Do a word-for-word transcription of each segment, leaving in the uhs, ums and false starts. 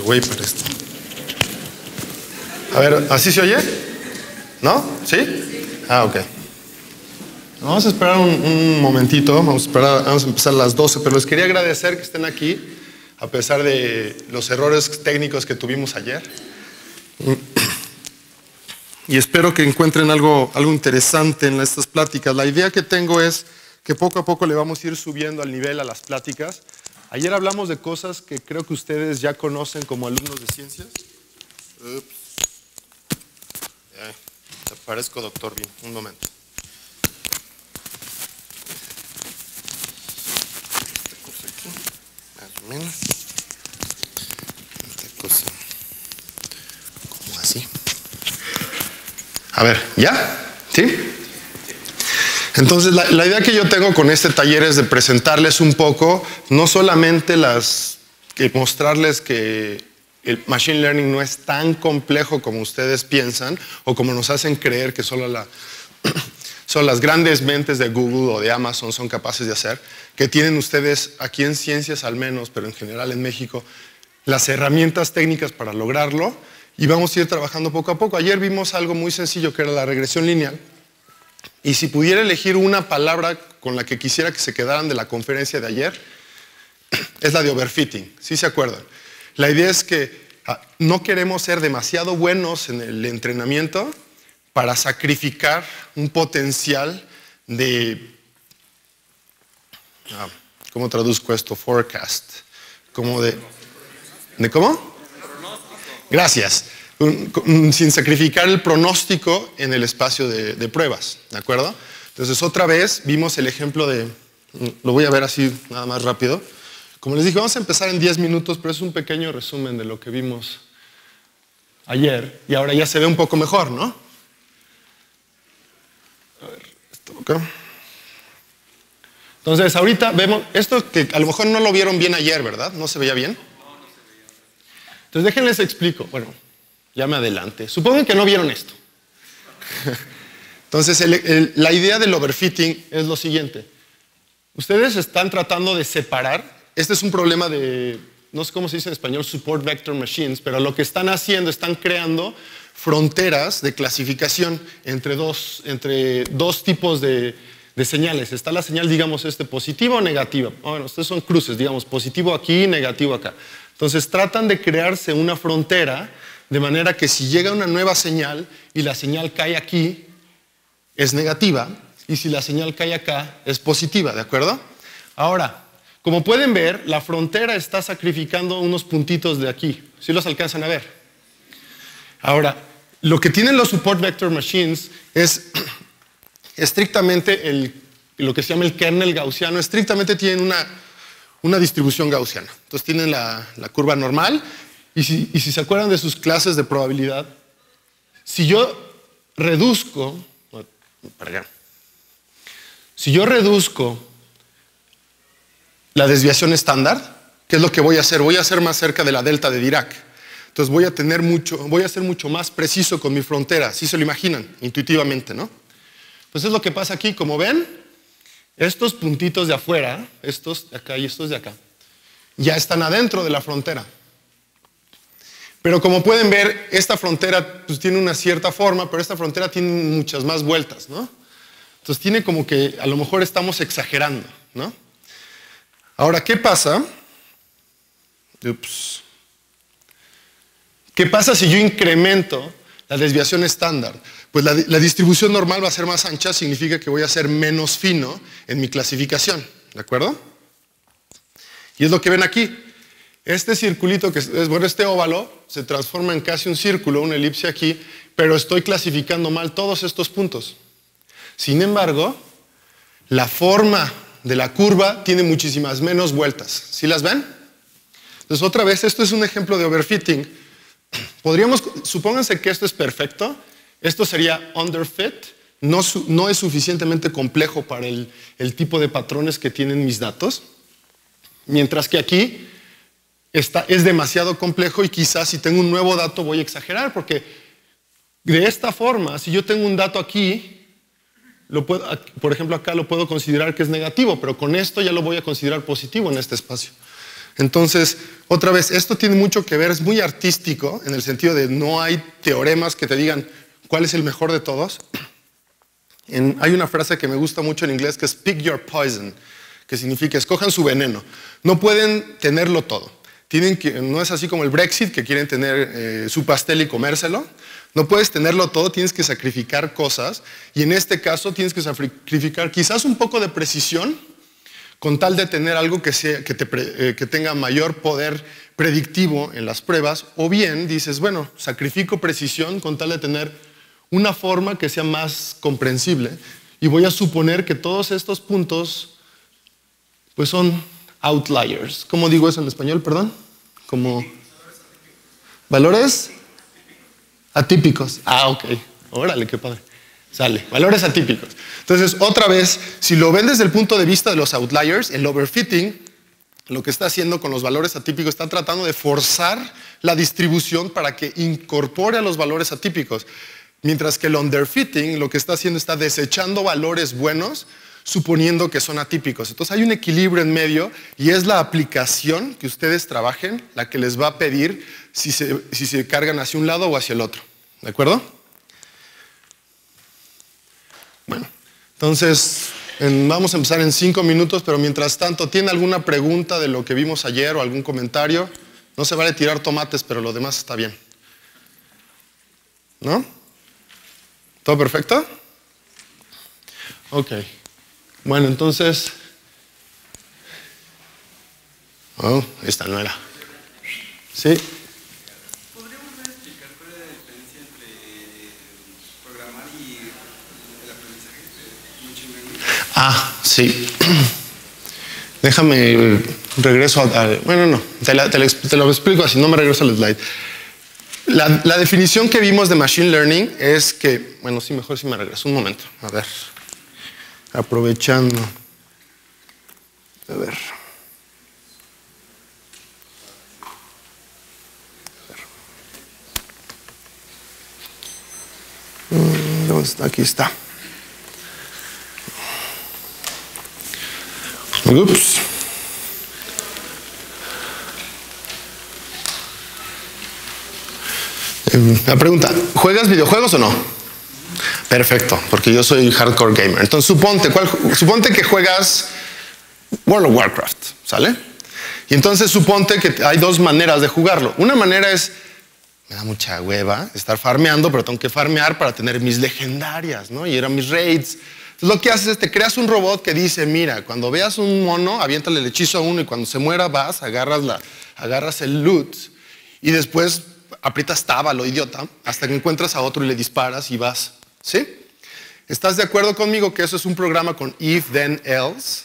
Voy para esto. A ver, ¿así se oye? ¿No? ¿Sí? Ah, ok. Vamos a esperar un, un momentito, vamos a, esperar, vamos a empezar a las doce, pero les quería agradecer que estén aquí, a pesar de los errores técnicos que tuvimos ayer. Y espero que encuentren algo, algo interesante en estas pláticas. La idea que tengo es que poco a poco le vamos a ir subiendo al nivel a las pláticas. Ayer hablamos de cosas que creo que ustedes ya conocen como alumnos de ciencias. Ups. Ay, te parezco doctor Bean. Un momento. Esta cosa aquí, más o menos. Esta cosa, como así. A ver, ¿ya? ¿Sí? Entonces, la, la idea que yo tengo con este taller es de presentarles un poco, no solamente las, que mostrarles que el Machine Learning no es tan complejo como ustedes piensan, o como nos hacen creer que solo, la, solo las grandes mentes de Google o de Amazon son capaces de hacer, que tienen ustedes aquí en Ciencias al menos, pero en general en México, las herramientas técnicas para lograrlo, y vamos a ir trabajando poco a poco. Ayer vimos algo muy sencillo que era la regresión lineal. Y si pudiera elegir una palabra con la que quisiera que se quedaran de la conferencia de ayer, es la de overfitting. ¿Sí se acuerdan? La idea es que ah, no queremos ser demasiado buenos en el entrenamiento para sacrificar un potencial de... Ah, ¿cómo traduzco esto? Forecast. Como de... ¿De cómo? Gracias. Sin sacrificar el pronóstico en el espacio de, de pruebas, ¿de acuerdo? Entonces, otra vez vimos el ejemplo de, lo voy a ver así nada más rápido. Como les dije, vamos a empezar en diez minutos, pero es un pequeño resumen de lo que vimos ayer, y ahora ya se ve un poco mejor, ¿no? A ver, esto acá. Entonces, ahorita vemos, esto que a lo mejor no lo vieron bien ayer, ¿verdad? ¿No se veía bien? No, no se veía. Entonces, déjenles explico, bueno... Ya me adelante. Supongan que no vieron esto. Entonces, el, el, la idea del overfitting es lo siguiente. Ustedes están tratando de separar. Este es un problema de, no sé cómo se dice en español, support vector machines, pero lo que están haciendo, están creando fronteras de clasificación entre dos, entre dos tipos de, de señales. Está la señal, digamos, este positivo o negativa. Bueno, estos son cruces, digamos, positivo aquí, negativo acá. Entonces, tratan de crearse una frontera de manera que si llega una nueva señal y la señal cae aquí, es negativa, y si la señal cae acá, es positiva, ¿de acuerdo? Ahora, como pueden ver, la frontera está sacrificando unos puntitos de aquí. ¿Sí los alcanzan a ver? Ahora, lo que tienen los support vector machines es estrictamente el, lo que se llama el kernel gaussiano, estrictamente tienen una, una distribución gaussiana. Entonces tienen la, la curva normal. Y si, y si se acuerdan de sus clases de probabilidad, si yo reduzco, para acá, si yo reduzco la desviación estándar, ¿qué es lo que voy a hacer? Voy a hacer más cerca de la delta de Dirac. Entonces voy a tener mucho, voy a ser mucho más preciso con mi frontera, si se lo imaginan, intuitivamente, ¿no? Pues es lo que pasa aquí, como ven, estos puntitos de afuera, estos de acá y estos de acá, ya están adentro de la frontera. Pero como pueden ver, esta frontera pues, tiene una cierta forma, pero esta frontera tiene muchas más vueltas, ¿no? Entonces tiene como que a lo mejor estamos exagerando, ¿no? Ahora, ¿qué pasa? Ups. ¿Qué pasa si yo incremento la desviación estándar? Pues la, la distribución normal va a ser más ancha, significa que voy a ser menos fino en mi clasificación, ¿de acuerdo? Y es lo que ven aquí. Este circulito, que es, bueno, este óvalo, se transforma en casi un círculo, una elipse aquí, pero estoy clasificando mal todos estos puntos. Sin embargo, la forma de la curva tiene muchísimas menos vueltas. ¿Sí las ven? Entonces, otra vez, esto es un ejemplo de overfitting. Podríamos, supónganse que esto es perfecto, esto sería underfit, no, no es suficientemente complejo para el, el tipo de patrones que tienen mis datos, mientras que aquí Está, es demasiado complejo y quizás si tengo un nuevo dato voy a exagerar, porque de esta forma, si yo tengo un dato aquí, lo puedo, por ejemplo acá lo puedo considerar que es negativo, pero con esto ya lo voy a considerar positivo en este espacio. Entonces, otra vez, esto tiene mucho que ver, es muy artístico, en el sentido de no hay teoremas que te digan cuál es el mejor de todos. En, hay una frase que me gusta mucho en inglés que es pick your poison, que significa escojan su veneno. No pueden tenerlo todo. Tienen que, no es así como el Brexit, que quieren tener eh, su pastel y comérselo. No puedes tenerlo todo, tienes que sacrificar cosas. Y en este caso tienes que sacrificar quizás un poco de precisión, con tal de tener algo que, sea, que, te, eh, que tenga mayor poder predictivo en las pruebas. O bien dices, bueno, sacrifico precisión con tal de tener una forma que sea más comprensible. Y voy a suponer que todos estos puntos pues son outliers. ¿Cómo digo eso en español, perdón? Como valores atípicos. Ah, ok. Órale, qué padre. Sale. Valores atípicos. Entonces, otra vez, si lo ven desde el punto de vista de los outliers, el overfitting, lo que está haciendo con los valores atípicos, está tratando de forzar la distribución para que incorpore a los valores atípicos. Mientras que el underfitting, lo que está haciendo, está desechando valores buenos, suponiendo que son atípicos. Entonces hay un equilibrio en medio y es la aplicación que ustedes trabajen la que les va a pedir si se, si se cargan hacia un lado o hacia el otro. ¿De acuerdo? Bueno, entonces en, vamos a empezar en cinco minutos, pero mientras tanto, ¿tiene alguna pregunta de lo que vimos ayer o algún comentario? No se vale tirar tomates, pero lo demás está bien. ¿No? ¿Todo perfecto? Ok. Bueno, entonces... Oh, esta no era. Sí. ¿Podríamos explicar cuál es la diferencia entre programar y el aprendizaje de Machine Learning? Ah, sí. Déjame, regreso a... a bueno, no, te, la, te, la, te lo explico así, no me regreso al slide. La, la definición que vimos de Machine Learning es que... Bueno, sí, mejor si me regreso un momento. A ver. Aprovechando. A ver. ¿Dónde está? Aquí está. Ups. La pregunta, ¿juegas videojuegos o no? Perfecto, porque yo soy hardcore gamer. Entonces suponte, ¿cuál, suponte que juegas World of Warcraft, ¿sale? Y entonces suponte que hay dos maneras de jugarlo. Una manera es, me da mucha hueva estar farmeando, pero tengo que farmear para tener mis legendarias, ¿no? Y eran mis raids. Entonces lo que haces es, te creas un robot que dice, mira, cuando veas un mono, aviéntale el hechizo a uno y cuando se muera vas, agarras, la, agarras el loot y después aprietas tab a lo idiota hasta que encuentras a otro y le disparas y vas, ¿sí? ¿Estás de acuerdo conmigo que eso es un programa con if, then, else?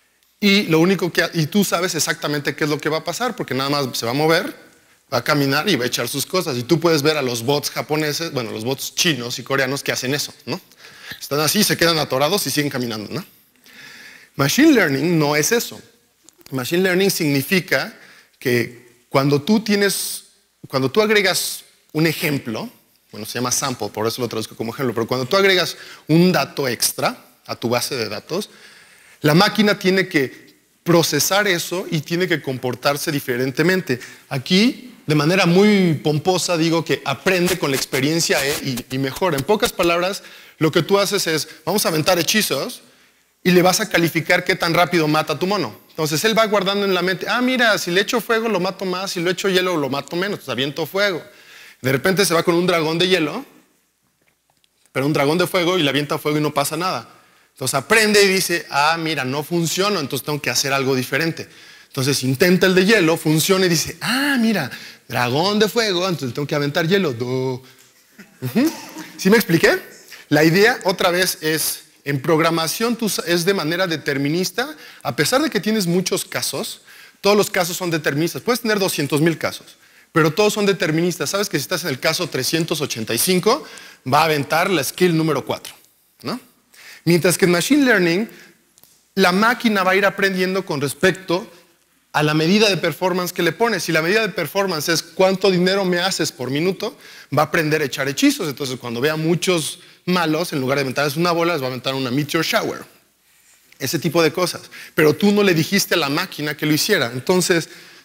Y lo único que, y tú sabes exactamente qué es lo que va a pasar, porque nada más se va a mover, va a caminar y va a echar sus cosas. Y tú puedes ver a los bots japoneses, bueno, los bots chinos y coreanos que hacen eso, ¿no? Están así, se quedan atorados y siguen caminando, ¿no? Machine Learning no es eso. Machine Learning significa que cuando tú tienes, cuando tú agregas un ejemplo, bueno, se llama sample, por eso lo traduzco como ejemplo, pero cuando tú agregas un dato extra a tu base de datos, la máquina tiene que procesar eso y tiene que comportarse diferentemente. Aquí, de manera muy pomposa, digo que aprende con la experiencia ¿eh? y, y mejora. En pocas palabras, lo que tú haces es, vamos a aventar hechizos y le vas a calificar qué tan rápido mata a tu mono. Entonces él va guardando en la mente, ah, mira, si le echo fuego lo mato más, si le echo hielo lo mato menos, entonces aviento fuego. De repente se va con un dragón de hielo, pero un dragón de fuego y le avienta fuego y no pasa nada. Entonces aprende y dice, ah, mira, no funciona, entonces tengo que hacer algo diferente. Entonces intenta el de hielo, funciona y dice, ah, mira, dragón de fuego, entonces tengo que aventar hielo. Do. Uh-huh. ¿Sí me expliqué? La idea, otra vez, es, en programación tú, es de manera determinista, a pesar de que tienes muchos casos, todos los casos son deterministas. Puedes tener doscientos mil casos, pero todos son deterministas. Sabes que si estás en el caso trescientos ochenta y cinco, va a aventar la skill número cuatro, ¿no? Mientras que en Machine Learning, la máquina va a ir aprendiendo con respecto a la medida de performance que le pones. Si la medida de performance es cuánto dinero me haces por minuto, va a aprender a echar hechizos. Entonces, cuando vea muchos malos, en lugar de aventarles una bola, les va a aventar una meteor shower. Ese tipo de cosas. Pero tú no le dijiste a la máquina que lo hiciera. Entonces,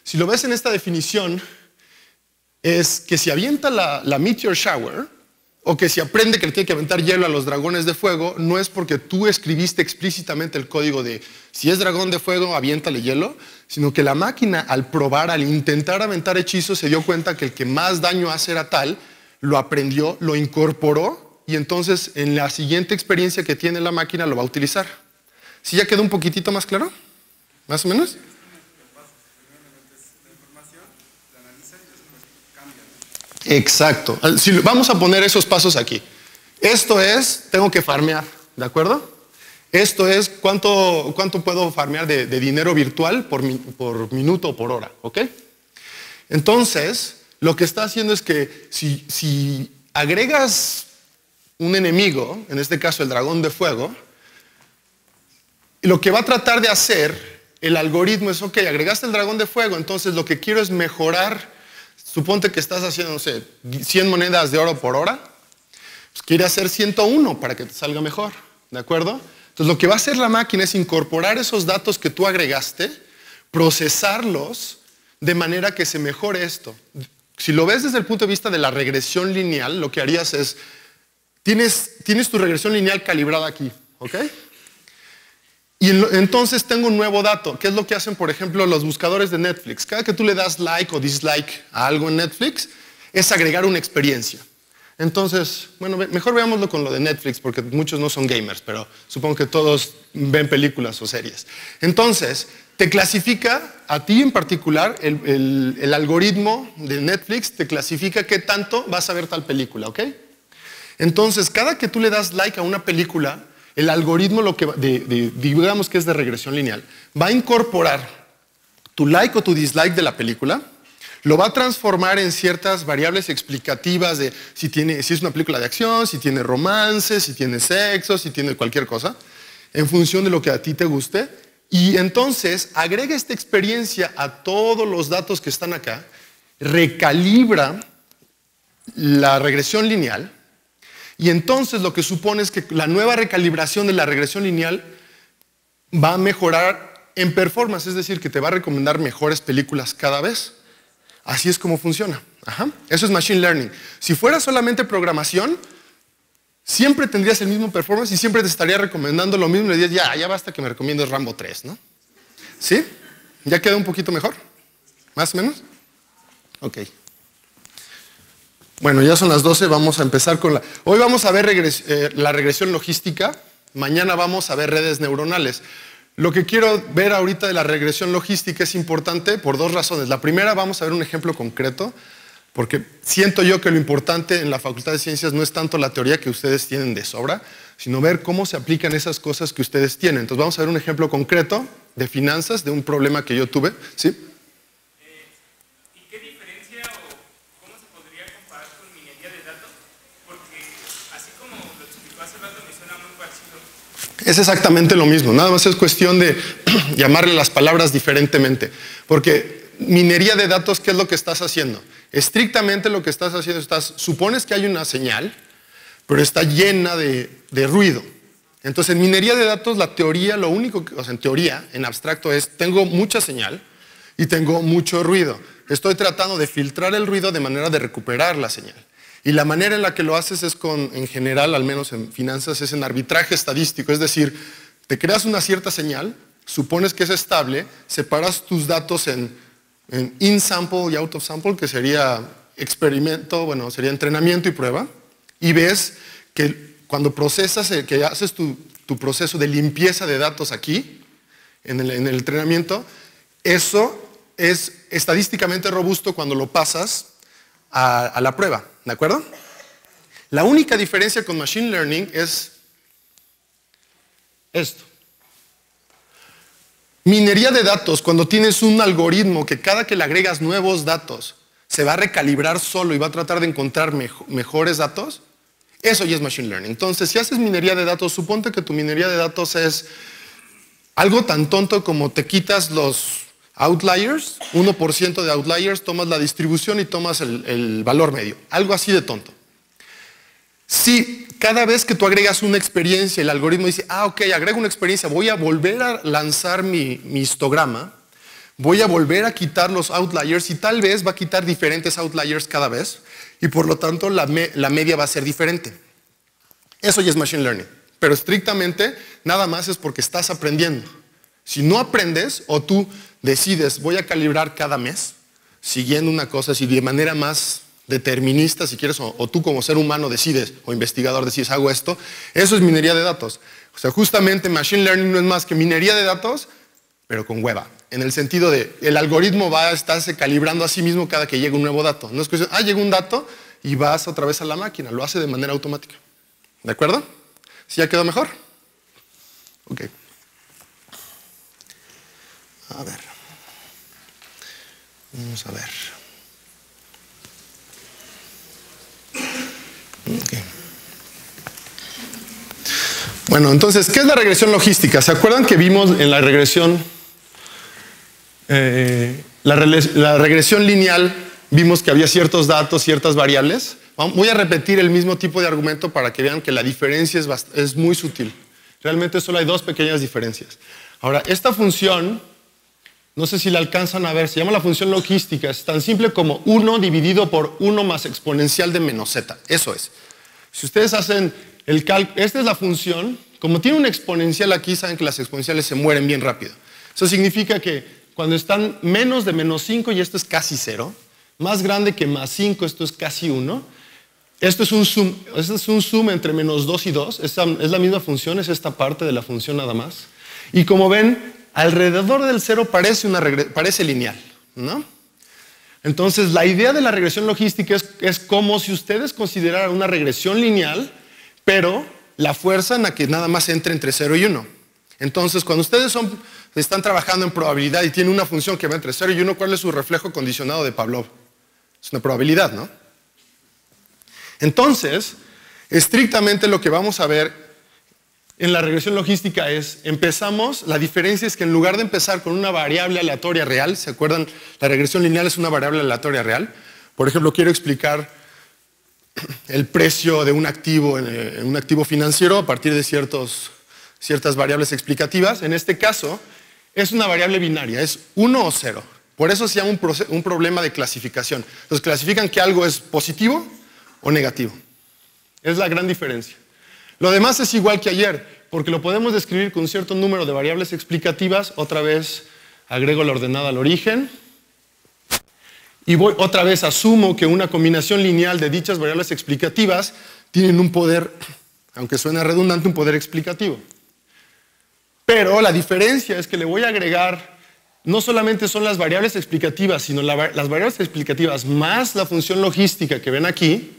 si lo ves en esta definición, es que si avienta la, la meteor shower, o que si aprende que le tiene que aventar hielo a los dragones de fuego, no es porque tú escribiste explícitamente el código de si es dragón de fuego, aviéntale hielo, sino que la máquina al probar, al intentar aventar hechizos, se dio cuenta que el que más daño hace era tal, lo aprendió, lo incorporó, y entonces en la siguiente experiencia que tiene la máquina lo va a utilizar. ¿Sí ya quedó un poquitito más claro? ¿Más o menos? Exacto. Si vamos a poner esos pasos aquí. Esto es, tengo que farmear, ¿de acuerdo? Esto es cuánto, cuánto puedo farmear de, de dinero virtual por, mi, por minuto o por hora, ¿ok? Entonces, lo que está haciendo es que si, si agregas un enemigo, en este caso el dragón de fuego, lo que va a tratar de hacer el algoritmo es, ok, agregaste el dragón de fuego, entonces lo que quiero es mejorar. Suponte que estás haciendo, no sé, cien monedas de oro por hora, pues quiere hacer ciento uno para que te salga mejor, ¿de acuerdo? Entonces lo que va a hacer la máquina es incorporar esos datos que tú agregaste, procesarlos de manera que se mejore esto. Si lo ves desde el punto de vista de la regresión lineal, lo que harías es, tienes, tienes tu regresión lineal calibrada aquí, ¿ok? Y entonces tengo un nuevo dato. ¿Qué es lo que hacen, por ejemplo, los buscadores de Netflix? Cada que tú le das like o dislike a algo en Netflix, es agregar una experiencia. Entonces, bueno, mejor veámoslo con lo de Netflix, porque muchos no son gamers, pero supongo que todos ven películas o series. Entonces, te clasifica, a ti en particular, el, el, el algoritmo de Netflix te clasifica qué tanto vas a ver tal película, ¿ok? Entonces, cada que tú le das like a una película, el algoritmo, lo que de, de, digamos que es de regresión lineal, va a incorporar tu like o tu dislike de la película, lo va a transformar en ciertas variables explicativas de si, tiene, si es una película de acción, si tiene romance, si tiene sexo, si tiene cualquier cosa, en función de lo que a ti te guste, y entonces agrega esta experiencia a todos los datos que están acá, recalibra la regresión lineal. Y entonces lo que supone es que la nueva recalibración de la regresión lineal va a mejorar en performance, es decir, que te va a recomendar mejores películas cada vez. Así es como funciona. Ajá. Eso es Machine Learning. Si fuera solamente programación, siempre tendrías el mismo performance y siempre te estaría recomendando lo mismo. Le dirías, ya, ya basta que me recomiendes Rambo tres, ¿no? ¿Sí? ¿Ya queda un poquito mejor? ¿Más o menos? Ok. Bueno, ya son las doce, vamos a empezar con la... Hoy vamos a ver regres... eh, la regresión logística, mañana vamos a ver redes neuronales. Lo que quiero ver ahorita de la regresión logística es importante por dos razones. La primera, vamos a ver un ejemplo concreto, porque siento yo que lo importante en la Facultad de Ciencias no es tanto la teoría que ustedes tienen de sobra, sino ver cómo se aplican esas cosas que ustedes tienen. Entonces vamos a ver un ejemplo concreto de finanzas, de un problema que yo tuve, ¿sí? Es exactamente lo mismo, nada más es cuestión de llamarle las palabras diferentemente. Porque minería de datos, ¿qué es lo que estás haciendo? Estrictamente lo que estás haciendo, estás, supones que hay una señal, pero está llena de, de ruido. Entonces, en minería de datos, la teoría, lo único que, o sea, en teoría, en abstracto, es tengo mucha señal y tengo mucho ruido. Estoy tratando de filtrar el ruido de manera de recuperar la señal. Y la manera en la que lo haces es con, en general, al menos en finanzas, es en arbitraje estadístico. Es decir, te creas una cierta señal, supones que es estable, separas tus datos en, en in-sample y out-of-sample, que sería experimento, bueno, sería entrenamiento y prueba, y ves que cuando procesas, que haces tu, tu proceso de limpieza de datos aquí, en el, en el entrenamiento, eso es estadísticamente robusto cuando lo pasas a, a la prueba. ¿De acuerdo? La única diferencia con Machine Learning es esto. Minería de datos, cuando tienes un algoritmo que cada que le agregas nuevos datos se va a recalibrar solo y va a tratar de encontrar mejo- mejores datos, eso ya es Machine Learning. Entonces, si haces minería de datos, suponte que tu minería de datos es algo tan tonto como te quitas los outliers, uno por ciento de outliers, tomas la distribución y tomas el, el valor medio. Algo así de tonto. Si cada vez que tú agregas una experiencia, el algoritmo dice, ah, ok, agrego una experiencia, voy a volver a lanzar mi, mi histograma, voy a volver a quitar los outliers y tal vez va a quitar diferentes outliers cada vez y por lo tanto la, me la media va a ser diferente. Eso ya es Machine Learning, pero estrictamente nada más es porque estás aprendiendo. Si no aprendes o tú decides voy a calibrar cada mes siguiendo una cosa, si de manera más determinista, si quieres, o, o tú como ser humano decides, o investigador decides, hago esto, eso es minería de datos. O sea, justamente Machine Learning no es más que minería de datos, pero con hueva. En el sentido de, el algoritmo va a estarse calibrando a sí mismo cada que llega un nuevo dato. No es cuestión, ah, llega un dato y vas otra vez a la máquina, lo hace de manera automática. ¿De acuerdo? ¿Sí ya quedó mejor? Ok. A ver. Vamos a ver. Okay. Bueno, entonces, ¿qué es la regresión logística? ¿Se acuerdan que vimos en la regresión, eh, la, la regresión lineal, vimos que había ciertos datos, ciertas variables? Voy a repetir el mismo tipo de argumento para que vean que la diferencia es, es muy sutil. Realmente solo hay dos pequeñas diferencias. Ahora, esta función, no sé si la alcanzan a ver, se llama la función logística. Es tan simple como uno dividido por uno más exponencial de menos z. Eso es. Si ustedes hacen el cálculo, esta es la función. Como tiene un exponencial aquí, saben que las exponenciales se mueren bien rápido. Eso significa que cuando están menos de menos cinco, y esto es casi cero, más grande que más cinco, esto es casi uno. Esto es un sum, esto es un sum entre menos dos y dos. Esta es la misma función, es esta parte de la función nada más. Y como ven, alrededor del cero parece, una parece lineal, ¿no? Entonces, la idea de la regresión logística es, es como si ustedes consideraran una regresión lineal, pero la fuerza en la que nada más entra entre cero y uno. Entonces, cuando ustedes son, están trabajando en probabilidad y tienen una función que va entre cero y uno, ¿cuál es su reflejo condicionado de Pavlov? Es una probabilidad, ¿no? Entonces, estrictamente lo que vamos a ver en la regresión logística es, empezamos, la diferencia es que en lugar de empezar con una variable aleatoria real, ¿se acuerdan? La regresión lineal es una variable aleatoria real. Por ejemplo, quiero explicar el precio de un activo, en un activo financiero a partir de ciertos, ciertas variables explicativas. En este caso, es una variable binaria, es uno o cero. Por eso se llama un, un problema de clasificación. Entonces, clasifican que algo es positivo o negativo. Es la gran diferencia. Lo demás es igual que ayer, porque lo podemos describir con cierto número de variables explicativas. Otra vez agrego la ordenada al origen. Y voy, otra vez asumo que una combinación lineal de dichas variables explicativas tienen un poder, aunque suene redundante, un poder explicativo. Pero la diferencia es que le voy a agregar, no solamente son las variables explicativas, sino la, las variables explicativas más la función logística que ven aquí,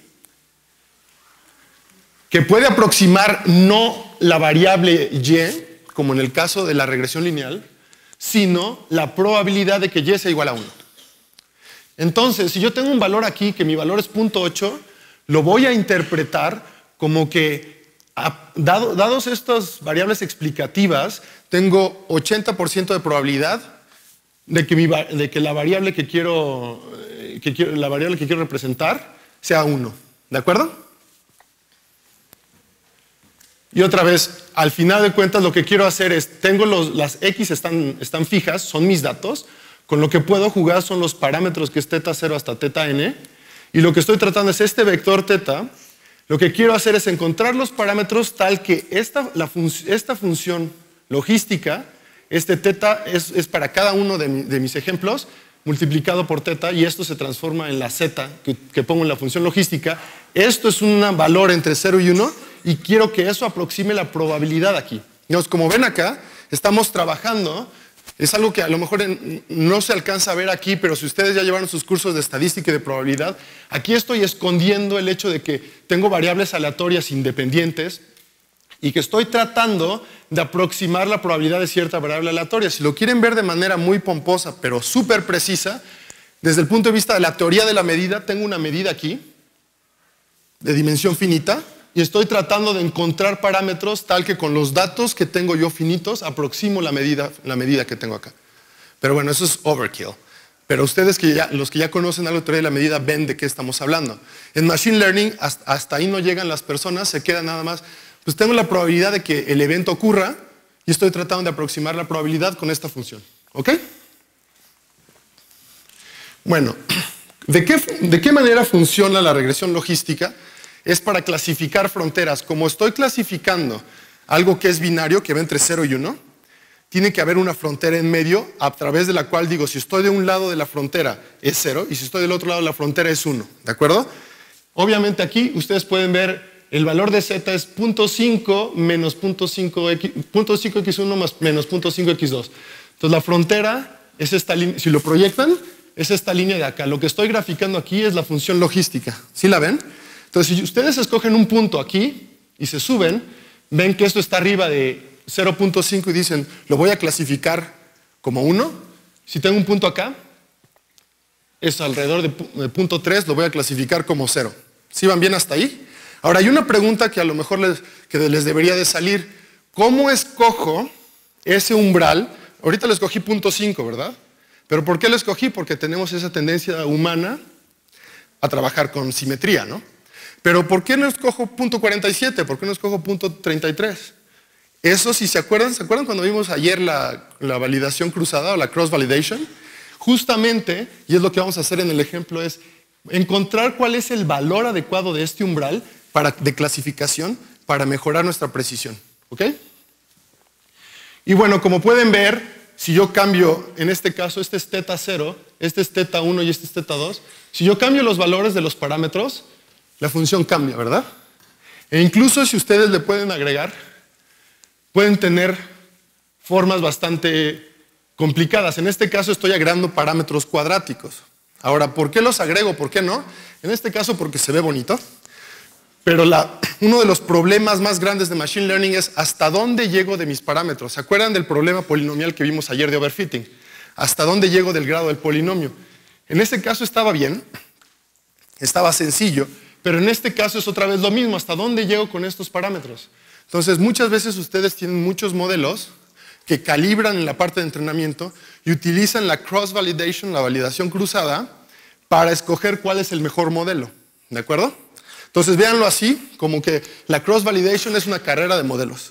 que puede aproximar no la variable y, como en el caso de la regresión lineal, sino la probabilidad de que y sea igual a uno. Entonces, si yo tengo un valor aquí, que mi valor es punto ocho, lo voy a interpretar como que, dado, dados estas variables explicativas, tengo ochenta por ciento de probabilidad de que, mi, de que, la, variable que, quiero, que quiero, la variable que quiero representar sea uno. ¿De acuerdo? Y otra vez, al final de cuentas, lo que quiero hacer es, tengo los, las X están, están fijas, son mis datos, con lo que puedo jugar son los parámetros que es teta cero hasta teta n, y lo que estoy tratando es este vector teta, lo que quiero hacer es encontrar los parámetros tal que esta, la fun esta función logística, este teta es, es para cada uno de, mi, de mis ejemplos, multiplicado por teta, y esto se transforma en la z que, que pongo en la función logística. Esto es un valor entre cero y uno, y quiero que eso aproxime la probabilidad aquí. Entonces, como ven acá, estamos trabajando, es algo que a lo mejor en, no se alcanza a ver aquí, pero si ustedes ya llevaron sus cursos de estadística y de probabilidad, aquí estoy escondiendo el hecho de que tengo variables aleatorias independientes y que estoy tratando de aproximar la probabilidad de cierta variable aleatoria. Si lo quieren ver de manera muy pomposa, pero súper precisa, desde el punto de vista de la teoría de la medida, tengo una medida aquí, de dimensión finita, y estoy tratando de encontrar parámetros tal que con los datos que tengo yo finitos aproximo la medida, la medida que tengo acá. Pero bueno, eso es overkill. Pero ustedes, que ya, los que ya conocen algo de teoría de la medida, ven de qué estamos hablando. En Machine Learning, hasta, hasta ahí no llegan las personas, se queda nada más. Pues tengo la probabilidad de que el evento ocurra y estoy tratando de aproximar la probabilidad con esta función. ¿Ok? Bueno, ¿de qué, ¿de qué manera funciona la regresión logística? Es para clasificar fronteras. Como estoy clasificando algo que es binario, que va entre cero y uno, tiene que haber una frontera en medio a través de la cual digo, si estoy de un lado de la frontera es cero y si estoy del otro lado de la frontera es uno, ¿de acuerdo? Obviamente aquí ustedes pueden ver el valor de z es cero punto cinco menos cero punto cinco equis uno más menos cero punto cinco equis dos. Entonces la frontera es esta línea, si lo proyectan, es esta línea de acá. Lo que estoy graficando aquí es la función logística. ¿Sí la ven? Entonces, si ustedes escogen un punto aquí y se suben, ven que esto está arriba de cero punto cinco y dicen, lo voy a clasificar como uno. Si tengo un punto acá, es alrededor de punto tres, lo voy a clasificar como cero. ¿Sí van bien hasta ahí? Ahora, hay una pregunta que a lo mejor les, que les debería de salir. ¿Cómo escojo ese umbral? Ahorita le escogí punto cinco, ¿verdad? ¿Pero por qué lo escogí? Porque tenemos esa tendencia humana a trabajar con simetría, ¿no? Pero ¿por qué no escojo punto cuarenta y siete? ¿Por qué no escojo punto treinta y tres? Eso, si se acuerdan, ¿se acuerdan cuando vimos ayer la, la validación cruzada o la cross validation? Justamente, y es lo que vamos a hacer en el ejemplo, es encontrar cuál es el valor adecuado de este umbral para, de clasificación para mejorar nuestra precisión. ¿Ok? Y bueno, como pueden ver, si yo cambio, en este caso, este es teta cero, este es teta uno y este es teta dos, si yo cambio los valores de los parámetros, la función cambia, ¿verdad? E incluso si ustedes le pueden agregar, pueden tener formas bastante complicadas. En este caso estoy agregando parámetros cuadráticos. Ahora, ¿por qué los agrego? ¿Por qué no? En este caso porque se ve bonito. Pero la, uno de los problemas más grandes de Machine Learning es hasta dónde llego de mis parámetros. ¿Se acuerdan del problema polinomial que vimos ayer de overfitting? ¿Hasta dónde llego del grado del polinomio? En este caso estaba bien, estaba sencillo, pero en este caso es otra vez lo mismo. ¿Hasta dónde llego con estos parámetros? Entonces, muchas veces ustedes tienen muchos modelos que calibran en la parte de entrenamiento y utilizan la cross-validation, la validación cruzada, para escoger cuál es el mejor modelo. ¿De acuerdo? Entonces, véanlo así, como que la cross-validation es una carrera de modelos.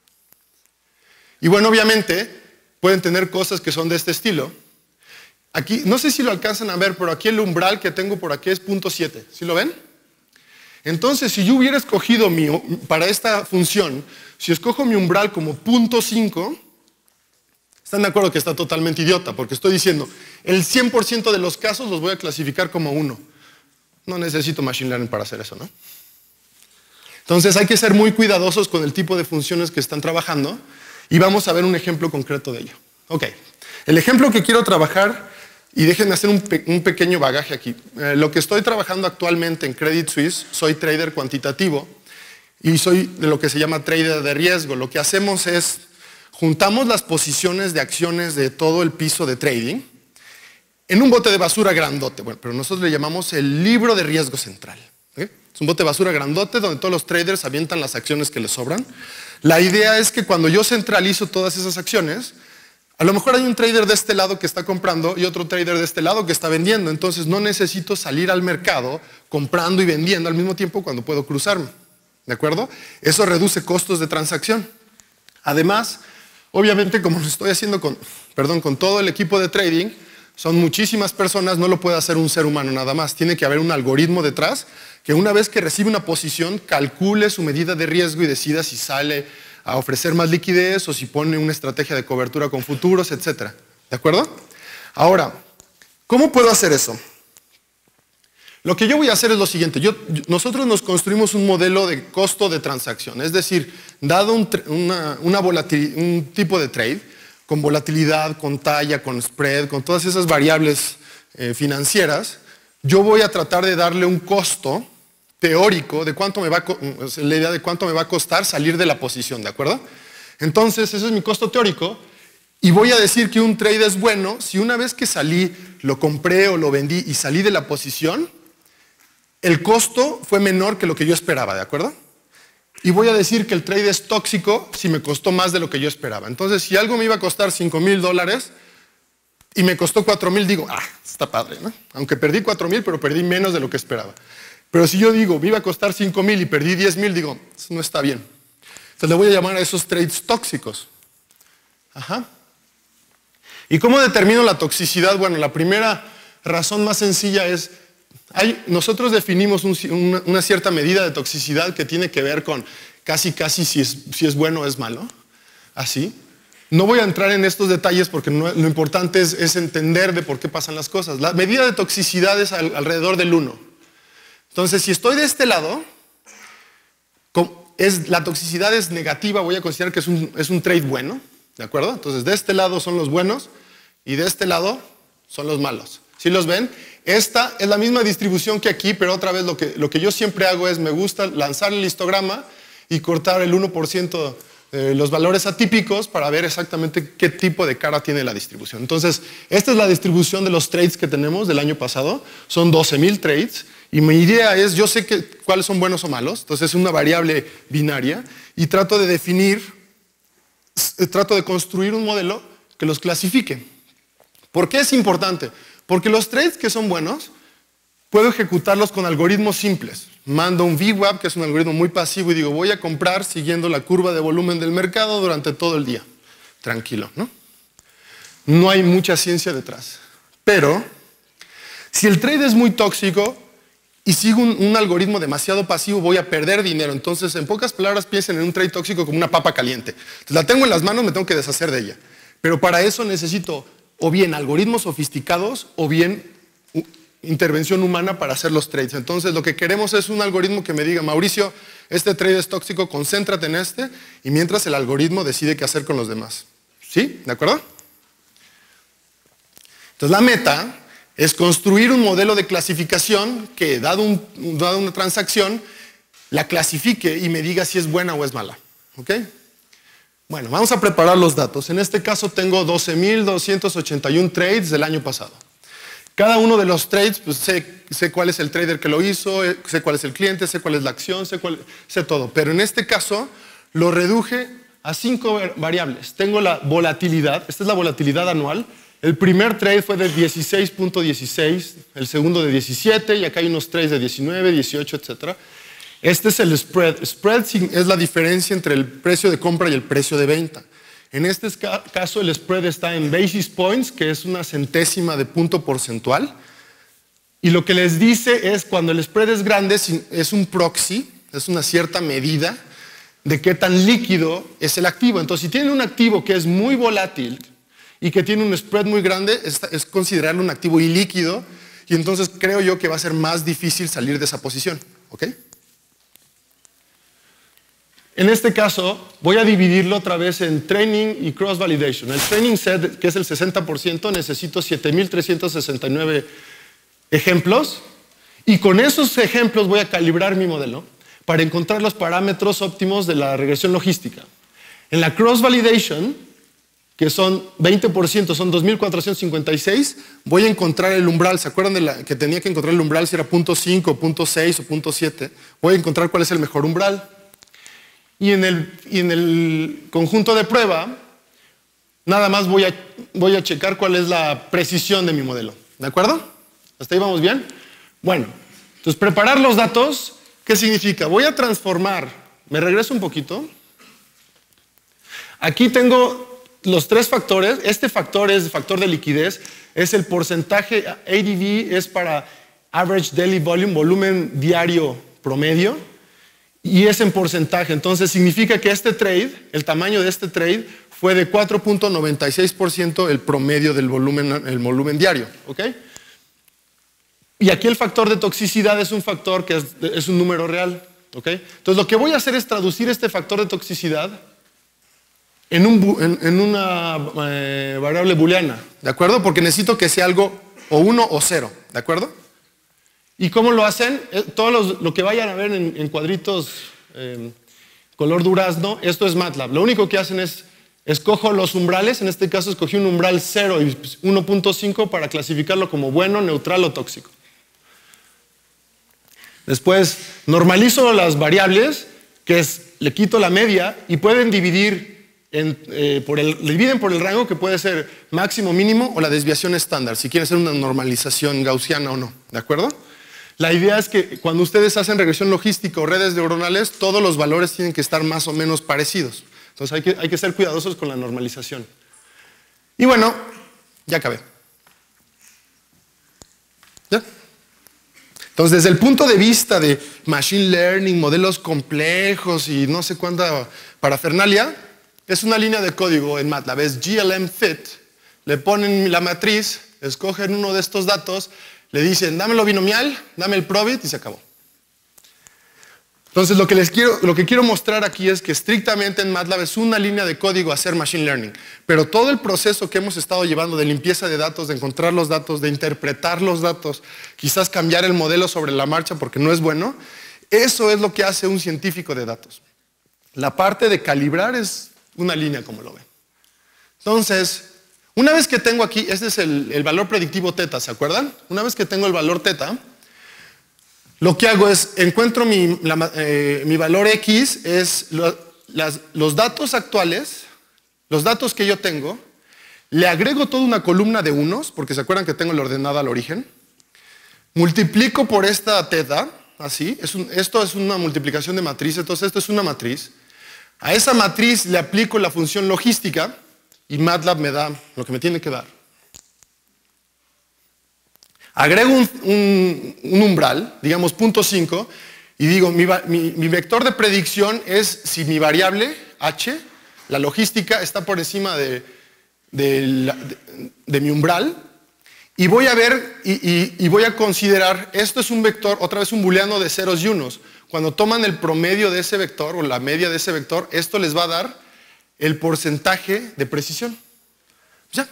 Y bueno, obviamente, pueden tener cosas que son de este estilo. Aquí, no sé si lo alcanzan a ver, pero aquí el umbral que tengo por aquí es punto siete. ¿Sí lo ven? Entonces, si yo hubiera escogido mi, para esta función, si escojo mi umbral como punto cinco, ¿están de acuerdo que está totalmente idiota? Porque estoy diciendo, el cien por ciento de los casos los voy a clasificar como uno. No necesito Machine Learning para hacer eso, ¿no? Entonces, hay que ser muy cuidadosos con el tipo de funciones que están trabajando y vamos a ver un ejemplo concreto de ello. Ok, el ejemplo que quiero trabajar, y déjenme hacer un, pe un pequeño bagaje aquí. Eh, lo que estoy trabajando actualmente en Credit Suisse, soy trader cuantitativo y soy de lo que se llama trader de riesgo. Lo que hacemos es, juntamos las posiciones de acciones de todo el piso de trading en un bote de basura grandote. Bueno, pero nosotros le llamamos el libro de riesgo central. ¿Okay? Es un bote de basura grandote donde todos los traders avientan las acciones que les sobran. La idea es que cuando yo centralizo todas esas acciones, a lo mejor hay un trader de este lado que está comprando y otro trader de este lado que está vendiendo. Entonces no necesito salir al mercado comprando y vendiendo al mismo tiempo cuando puedo cruzarme. ¿De acuerdo? Eso reduce costos de transacción. Además, obviamente como lo estoy haciendo con, perdón, con todo el equipo de trading, son muchísimas personas, no lo puede hacer un ser humano nada más. Tiene que haber un algoritmo detrás que una vez que recibe una posición, calcule su medida de riesgo y decida si sale a ofrecer más liquidez o si pone una estrategia de cobertura con futuros, etcétera. ¿De acuerdo? Ahora, ¿cómo puedo hacer eso? Lo que yo voy a hacer es lo siguiente. Yo, nosotros nos construimos un modelo de costo de transacción. Es decir, dado un, una, una un tipo de trade, con volatilidad, con talla, con spread, con todas esas variables eh, financieras, yo voy a tratar de darle un costo teórico de cuánto me va a, la idea de cuánto me va a costar salir de la posición, ¿de acuerdo? Entonces, ese es mi costo teórico y voy a decir que un trade es bueno si una vez que salí, lo compré o lo vendí y salí de la posición, el costo fue menor que lo que yo esperaba, ¿de acuerdo? Y voy a decir que el trade es tóxico si me costó más de lo que yo esperaba. Entonces, si algo me iba a costar cinco mil dólares y me costó cuatro mil, digo, ah, está padre, ¿no? Aunque perdí cuatro mil, pero perdí menos de lo que esperaba. Pero si yo digo, me iba a costar cinco mil y perdí diez mil, digo, eso no está bien. Entonces le voy a llamar a esos trades tóxicos. Ajá. ¿Y cómo determino la toxicidad? Bueno, la primera razón más sencilla es, hay, nosotros definimos un, una, una cierta medida de toxicidad que tiene que ver con casi casi si es, si es bueno o es malo, así. No voy a entrar en estos detalles porque no, lo importante es, es entender de por qué pasan las cosas. La medida de toxicidad es al, alrededor del uno. Entonces, si estoy de este lado, es, la toxicidad es negativa, voy a considerar que es un, es un trade bueno, ¿de acuerdo? Entonces, de este lado son los buenos y de este lado son los malos. ¿Sí los ven? Esta es la misma distribución que aquí, pero otra vez lo que, lo que yo siempre hago es, me gusta lanzar el histograma y cortar el uno por ciento de los valores atípicos para ver exactamente qué tipo de cara tiene la distribución. Entonces, esta es la distribución de los trades que tenemos del año pasado. Son doce mil trades. Y mi idea es, yo sé que, cuáles son buenos o malos, entonces es una variable binaria, y trato de definir, trato de construir un modelo que los clasifique. ¿Por qué es importante? Porque los trades que son buenos, puedo ejecutarlos con algoritmos simples. Mando un V WAP, que es un algoritmo muy pasivo, y digo, voy a comprar siguiendo la curva de volumen del mercado durante todo el día. Tranquilo, ¿no? No hay mucha ciencia detrás. Pero, si el trade es muy tóxico y sigo un, un algoritmo demasiado pasivo, voy a perder dinero. Entonces, en pocas palabras, piensen en un trade tóxico como una papa caliente. Entonces, la tengo en las manos, me tengo que deshacer de ella. Pero para eso necesito o bien algoritmos sofisticados o bien intervención humana para hacer los trades. Entonces, lo que queremos es un algoritmo que me diga, Mauricio, este trade es tóxico, concéntrate en este, y mientras el algoritmo decide qué hacer con los demás. ¿Sí? ¿De acuerdo? Entonces, la meta es construir un modelo de clasificación que, dado, un, dado una transacción, la clasifique y me diga si es buena o es mala. ¿Ok? Bueno, vamos a preparar los datos. En este caso tengo doce mil doscientos ochenta y uno trades del año pasado. Cada uno de los trades, pues sé, sé cuál es el trader que lo hizo, sé cuál es el cliente, sé cuál es la acción, sé, cuál, sé todo. Pero en este caso lo reduje a cinco variables. Tengo la volatilidad, esta es la volatilidad anual. El primer trade fue de dieciséis punto dieciséis, el segundo de diecisiete, y acá hay unos trades de diecinueve, dieciocho, etcétera. Este es el spread. Spread es la diferencia entre el precio de compra y el precio de venta. En este caso, el spread está en basis points, que es una centésima de punto porcentual. Y lo que les dice es, cuando el spread es grande, es un proxy, es una cierta medida de qué tan líquido es el activo. Entonces, si tienen un activo que es muy volátil y que tiene un spread muy grande, es, es considerarlo un activo ilíquido, y entonces creo yo que va a ser más difícil salir de esa posición. ¿Ok? En este caso, voy a dividirlo otra vez en training y cross validation. El training set, que es el sesenta por ciento, necesito siete mil trescientos sesenta y nueve ejemplos, y con esos ejemplos voy a calibrar mi modelo para encontrar los parámetros óptimos de la regresión logística. En la cross validation, que son veinte por ciento, son dos mil cuatrocientos cincuenta y seis, voy a encontrar el umbral. ¿Se acuerdan de la, que tenía que encontrar el umbral si era punto cinco, punto seis o punto siete? Voy a encontrar cuál es el mejor umbral. Y en el, y en el conjunto de prueba, nada más voy a, voy a checar cuál es la precisión de mi modelo. ¿De acuerdo? ¿Hasta ahí vamos bien? Bueno, entonces preparar los datos, ¿qué significa? Voy a transformar, me regreso un poquito. Aquí tengo los tres factores. Este factor es el factor de liquidez, es el porcentaje, A D V es para Average Daily Volume, volumen diario promedio, y es en porcentaje. Entonces significa que este trade, el tamaño de este trade fue de cuatro punto noventa y seis por ciento el promedio del volumen, el volumen diario. ¿Ok? Y aquí el factor de toxicidad es un factor que es, es un número real. ¿Ok? Entonces lo que voy a hacer es traducir este factor de toxicidad en, un, en, en una eh, variable booleana. ¿De acuerdo? Porque necesito que sea algo o uno o cero. ¿De acuerdo? ¿Y cómo lo hacen? Todo los, lo que vayan a ver en, en cuadritos eh, color durazno, esto es MATLAB. Lo único que hacen es, escojo los umbrales, en este caso escogí un umbral cero y uno punto cinco para clasificarlo como bueno, neutral o tóxico. Después normalizo las variables, que es, le quito la media y pueden dividir, en, eh, por el, dividen por el rango que puede ser máximo, mínimo o la desviación estándar, si quieren hacer una normalización gaussiana o no. ¿De acuerdo? La idea es que cuando ustedes hacen regresión logística o redes neuronales, todos los valores tienen que estar más o menos parecidos. Entonces hay que, hay que ser cuidadosos con la normalización. Y bueno, ya acabé. ¿Ya? Entonces, desde el punto de vista de machine learning, modelos complejos y no sé cuánta parafernalia, es una línea de código en MATLAB, es G L M fit, le ponen la matriz, escogen uno de estos datos, le dicen, dámelo binomial, dame el probit y se acabó. Entonces, lo que les quiero, lo que quiero mostrar aquí es que estrictamente en MATLAB es una línea de código hacer machine learning, pero todo el proceso que hemos estado llevando de limpieza de datos, de encontrar los datos, de interpretar los datos, quizás cambiar el modelo sobre la marcha porque no es bueno, eso es lo que hace un científico de datos. La parte de calibrar es una línea como lo ven. Entonces, una vez que tengo aquí, este es el, el valor predictivo teta, ¿se acuerdan? Una vez que tengo el valor teta, lo que hago es, encuentro mi, la, eh, mi valor X, es lo, las, los datos actuales, los datos que yo tengo, le agrego toda una columna de unos, porque se acuerdan que tengo el ordenado al origen, multiplico por esta teta, así, es un, esto es una multiplicación de matriz, entonces esto es una matriz, a esa matriz le aplico la función logística y MATLAB me da lo que me tiene que dar. Agrego un, un, un umbral, digamos punto cinco, y digo, mi, mi, mi vector de predicción es si mi variable h, la logística, está por encima de, de, la, de, de mi umbral, y voy a ver, y, y, y voy a considerar, esto es un vector, otra vez un booleano de ceros y unos. Cuando toman el promedio de ese vector, o la media de ese vector, esto les va a dar el porcentaje de precisión. Ya.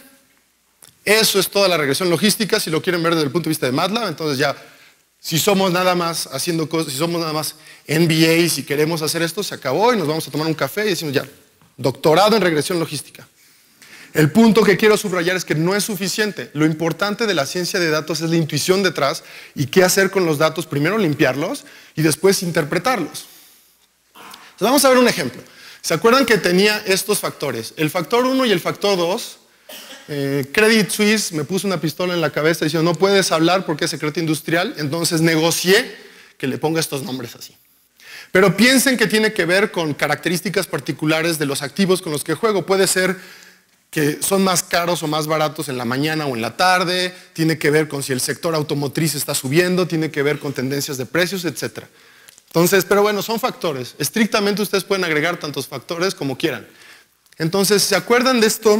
Eso es toda la regresión logística, si lo quieren ver desde el punto de vista de MATLAB, entonces ya, si somos nada más haciendo cosas, si somos nada más M B A, si queremos hacer esto, se acabó y nos vamos a tomar un café y decimos ya, doctorado en regresión logística. El punto que quiero subrayar es que no es suficiente. Lo importante de la ciencia de datos es la intuición detrás y qué hacer con los datos, primero limpiarlos y después interpretarlos. Entonces vamos a ver un ejemplo. ¿Se acuerdan que tenía estos factores? El factor uno y el factor dos. Eh, Credit Suisse me puso una pistola en la cabeza diciendo no puedes hablar porque es secreto industrial, entonces negocié que le ponga estos nombres así. Pero piensen que tiene que ver con características particulares de los activos con los que juego. Puede ser que son más caros o más baratos en la mañana o en la tarde, tiene que ver con si el sector automotriz está subiendo, tiene que ver con tendencias de precios, etcétera. Entonces, pero bueno, son factores. Estrictamente ustedes pueden agregar tantos factores como quieran. Entonces, ¿se acuerdan de esto?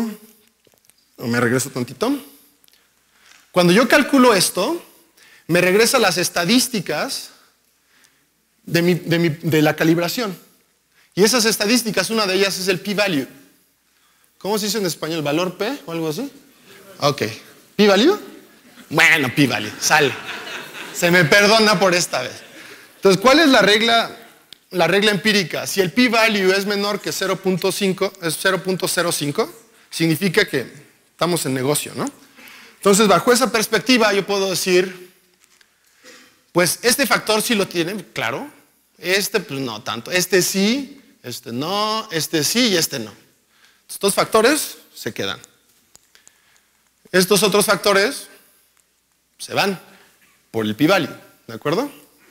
Me regreso tantito. Cuando yo calculo esto, me regresa las estadísticas de, mi, de, mi, de la calibración. Y esas estadísticas, una de ellas es el p-value. ¿Cómo se dice en español? ¿Valor P o algo así? Ok. ¿P-value? Bueno, p-value, sale. Se me perdona por esta vez. Entonces, ¿cuál es la regla, la regla empírica? Si el p-value es menor que cero punto cinco, es cero punto cero cinco, significa que estamos en negocio, ¿no? Entonces, bajo esa perspectiva, yo puedo decir, pues este factor sí lo tiene, claro. Este, pues no tanto. Este sí, este no, este sí y este no. Estos factores se quedan. Estos otros factores se van por el p-value, ¿de acuerdo?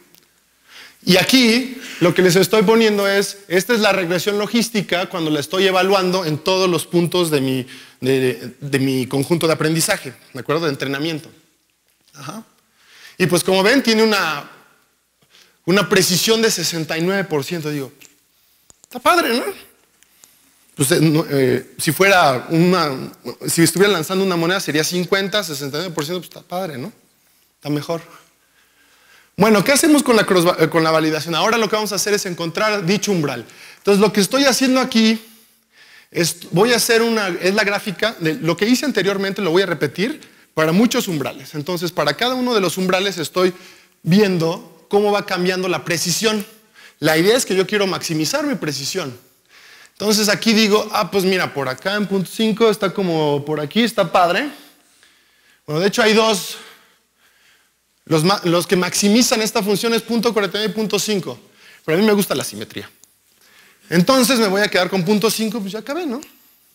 Y aquí lo que les estoy poniendo es, esta es la regresión logística cuando la estoy evaluando en todos los puntos de mi, de, de mi conjunto de aprendizaje, ¿de acuerdo? De entrenamiento. Ajá. Y pues como ven, tiene una, una precisión de sesenta y nueve por ciento. Digo, está padre, ¿no? Pues, eh, si fuera una, si estuviera lanzando una moneda sería cincuenta, sesenta y nueve por ciento, pues está padre, ¿no? Está mejor. Bueno, ¿qué hacemos con la, cross, con la validación? Ahora lo que vamos a hacer es encontrar dicho umbral. Entonces, lo que estoy haciendo aquí es, voy a hacer una, es la gráfica, de lo que hice anteriormente lo voy a repetir para muchos umbrales. Entonces, para cada uno de los umbrales estoy viendo cómo va cambiando la precisión. La idea es que yo quiero maximizar mi precisión. Entonces, aquí digo, ah, pues mira, por acá en punto cinco está como por aquí, está padre. Bueno, de hecho hay dos. Los, los que maximizan esta función es punto cuarenta y nueve y punto cinco. Pero a mí me gusta la simetría. Entonces me voy a quedar con punto cinco, pues ya acabé, ¿no?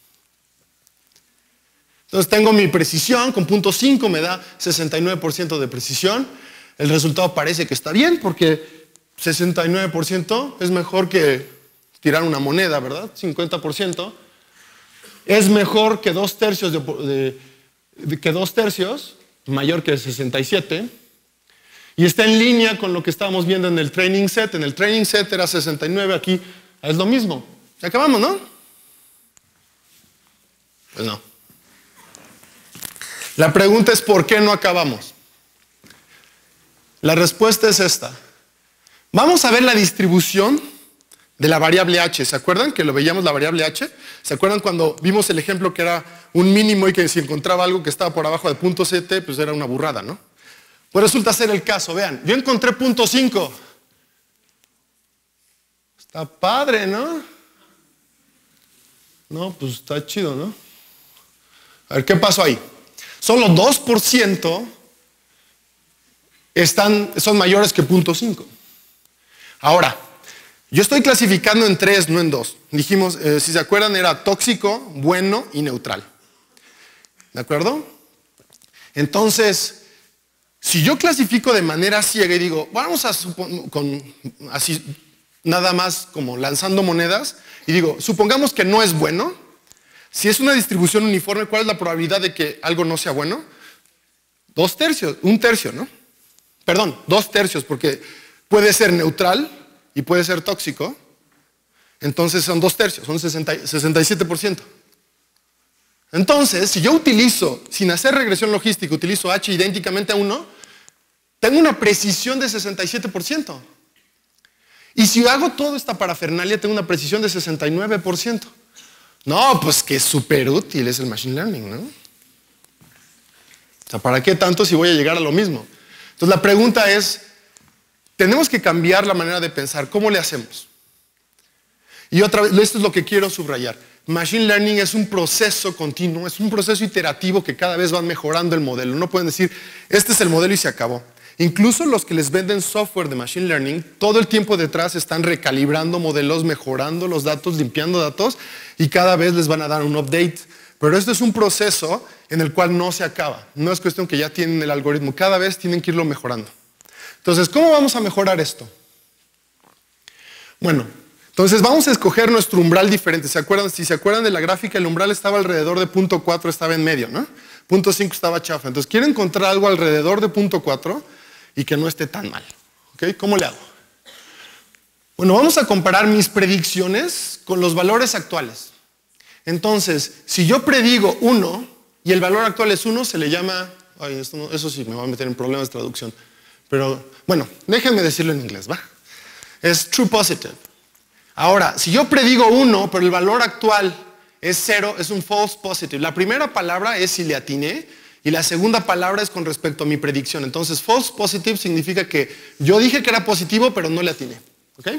Entonces tengo mi precisión, con punto cinco me da sesenta y nueve por ciento de precisión. El resultado parece que está bien, porque sesenta y nueve por ciento es mejor que tirar una moneda, ¿verdad? cincuenta por ciento. Es mejor que dos tercios de, de, de, que dos tercios. mayor que sesenta y siete. Y está en línea con lo que estábamos viendo en el training set. En el training set era sesenta y nueve, aquí es lo mismo. Acabamos, ¿no? Pues no. La pregunta es ¿por qué no acabamos? La respuesta es esta. Vamos a ver la distribución de la variable h. ¿Se acuerdan que lo veíamos la variable h? ¿Se acuerdan cuando vimos el ejemplo que era un mínimo y que si encontraba algo que estaba por abajo de punto siete, pues era una burrada, ¿no? Pues resulta ser el caso. Vean, yo encontré punto cinco. Está padre, ¿no? No, pues está chido, ¿no? A ver, ¿qué pasó ahí? Solo dos por ciento están, son mayores que punto cinco. Ahora, yo estoy clasificando en tres, no en dos. Dijimos, eh, si se acuerdan, era tóxico, bueno y neutral. ¿De acuerdo? Entonces, si yo clasifico de manera ciega y digo, vamos a suponer, con, así, nada más como lanzando monedas, y digo, supongamos que no es bueno. Si es una distribución uniforme, ¿cuál es la probabilidad de que algo no sea bueno? Dos tercios, un tercio, ¿no? Perdón, dos tercios, porque puede ser neutral y puede ser tóxico. Entonces son dos tercios, son sesenta, sesenta y siete por ciento. Entonces, si yo utilizo, sin hacer regresión logística, utilizo H idénticamente a uno, tengo una precisión de sesenta y siete por ciento. Y si hago toda esta parafernalia, tengo una precisión de sesenta y nueve por ciento. No, pues que es súper útil es el Machine Learning, ¿no? O sea, ¿para qué tanto si voy a llegar a lo mismo? Entonces la pregunta es, tenemos que cambiar la manera de pensar. ¿Cómo le hacemos? Y otra vez, esto es lo que quiero subrayar. Machine Learning es un proceso continuo, es un proceso iterativo que cada vez van mejorando el modelo. No pueden decir, este es el modelo y se acabó. Incluso los que les venden software de Machine Learning, todo el tiempo detrás están recalibrando modelos, mejorando los datos, limpiando datos y cada vez les van a dar un update. Pero esto es un proceso en el cual no se acaba. No es cuestión que ya tienen el algoritmo, cada vez tienen que irlo mejorando. Entonces, ¿cómo vamos a mejorar esto? Bueno, entonces vamos a escoger nuestro umbral diferente. ¿Se acuerdan? Si se acuerdan de la gráfica, el umbral estaba alrededor de punto cuatro, estaba en medio, ¿no? punto cinco estaba chafa. Entonces, quiero encontrar algo alrededor de punto cuatro y que no esté tan mal. ¿Ok? ¿Cómo le hago? Bueno, vamos a comparar mis predicciones con los valores actuales. Entonces, si yo predigo uno y el valor actual es uno, se le llama... Ay, esto no, eso sí, me va a meter en problemas de traducción. Pero, bueno, déjenme decirlo en inglés, ¿va? Es true positive. Ahora, si yo predigo uno, pero el valor actual es cero, es un false positive. La primera palabra es si le atiné y la segunda palabra es con respecto a mi predicción. Entonces, false positive significa que yo dije que era positivo, pero no le atiné. ¿Ok?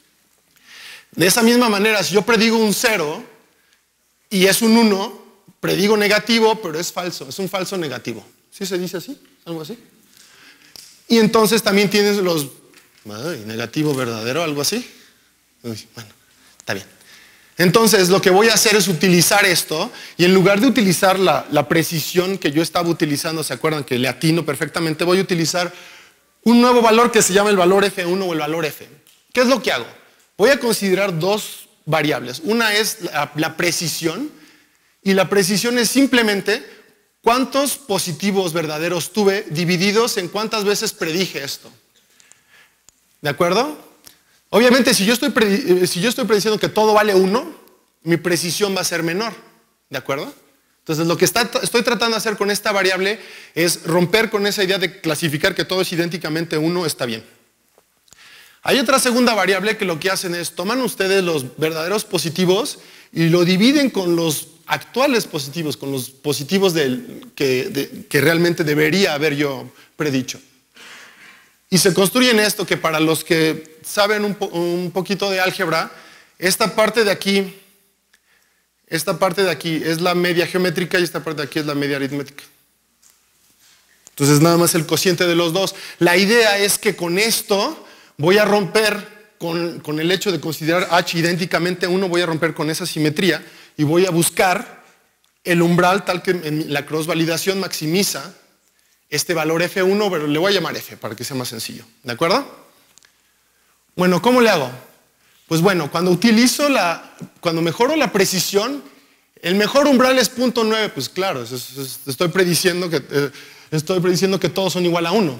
De esa misma manera, si yo predigo un cero y es un uno, predigo negativo, pero es falso, es un falso negativo. ¿Sí se dice así? ¿Algo así? Y entonces también tienes los... Ay, negativo verdadero, algo así. Uy, bueno, está bien. Entonces lo que voy a hacer es utilizar esto y en lugar de utilizar la, la precisión que yo estaba utilizando, ¿se acuerdan que le atino perfectamente? Voy a utilizar un nuevo valor que se llama el valor F uno o el valor F. ¿Qué es lo que hago? Voy a considerar dos variables. Una es la, la precisión y la precisión es simplemente cuántos positivos verdaderos tuve divididos en cuántas veces predije esto. ¿De acuerdo? Obviamente, si yo estoy, si yo estoy prediciendo que todo vale uno, mi precisión va a ser menor. ¿De acuerdo? Entonces, lo que está, estoy tratando de hacer con esta variable es romper con esa idea de clasificar que todo es idénticamente uno, está bien. Hay otra segunda variable que lo que hacen es, toman ustedes los verdaderos positivos y lo dividen con los actuales positivos, con los positivos del, que, de, que realmente debería haber yo predicho. Y se construyen esto que para los que saben un, po un poquito de álgebra, esta parte de aquí, esta parte de aquí es la media geométrica y esta parte de aquí es la media aritmética. Entonces nada más el cociente de los dos. La idea es que con esto voy a romper con, con el hecho de considerar H idénticamente a uno, voy a romper con esa simetría y voy a buscar el umbral tal que en la cross validación maximiza este valor F uno, pero le voy a llamar F para que sea más sencillo. ¿De acuerdo? Bueno, ¿cómo le hago? Pues bueno, cuando utilizo la, cuando mejoro la precisión, el mejor umbral es punto nueve, pues claro, es, es, estoy prediciendo que eh, Estoy prediciendo que todos son igual a uno.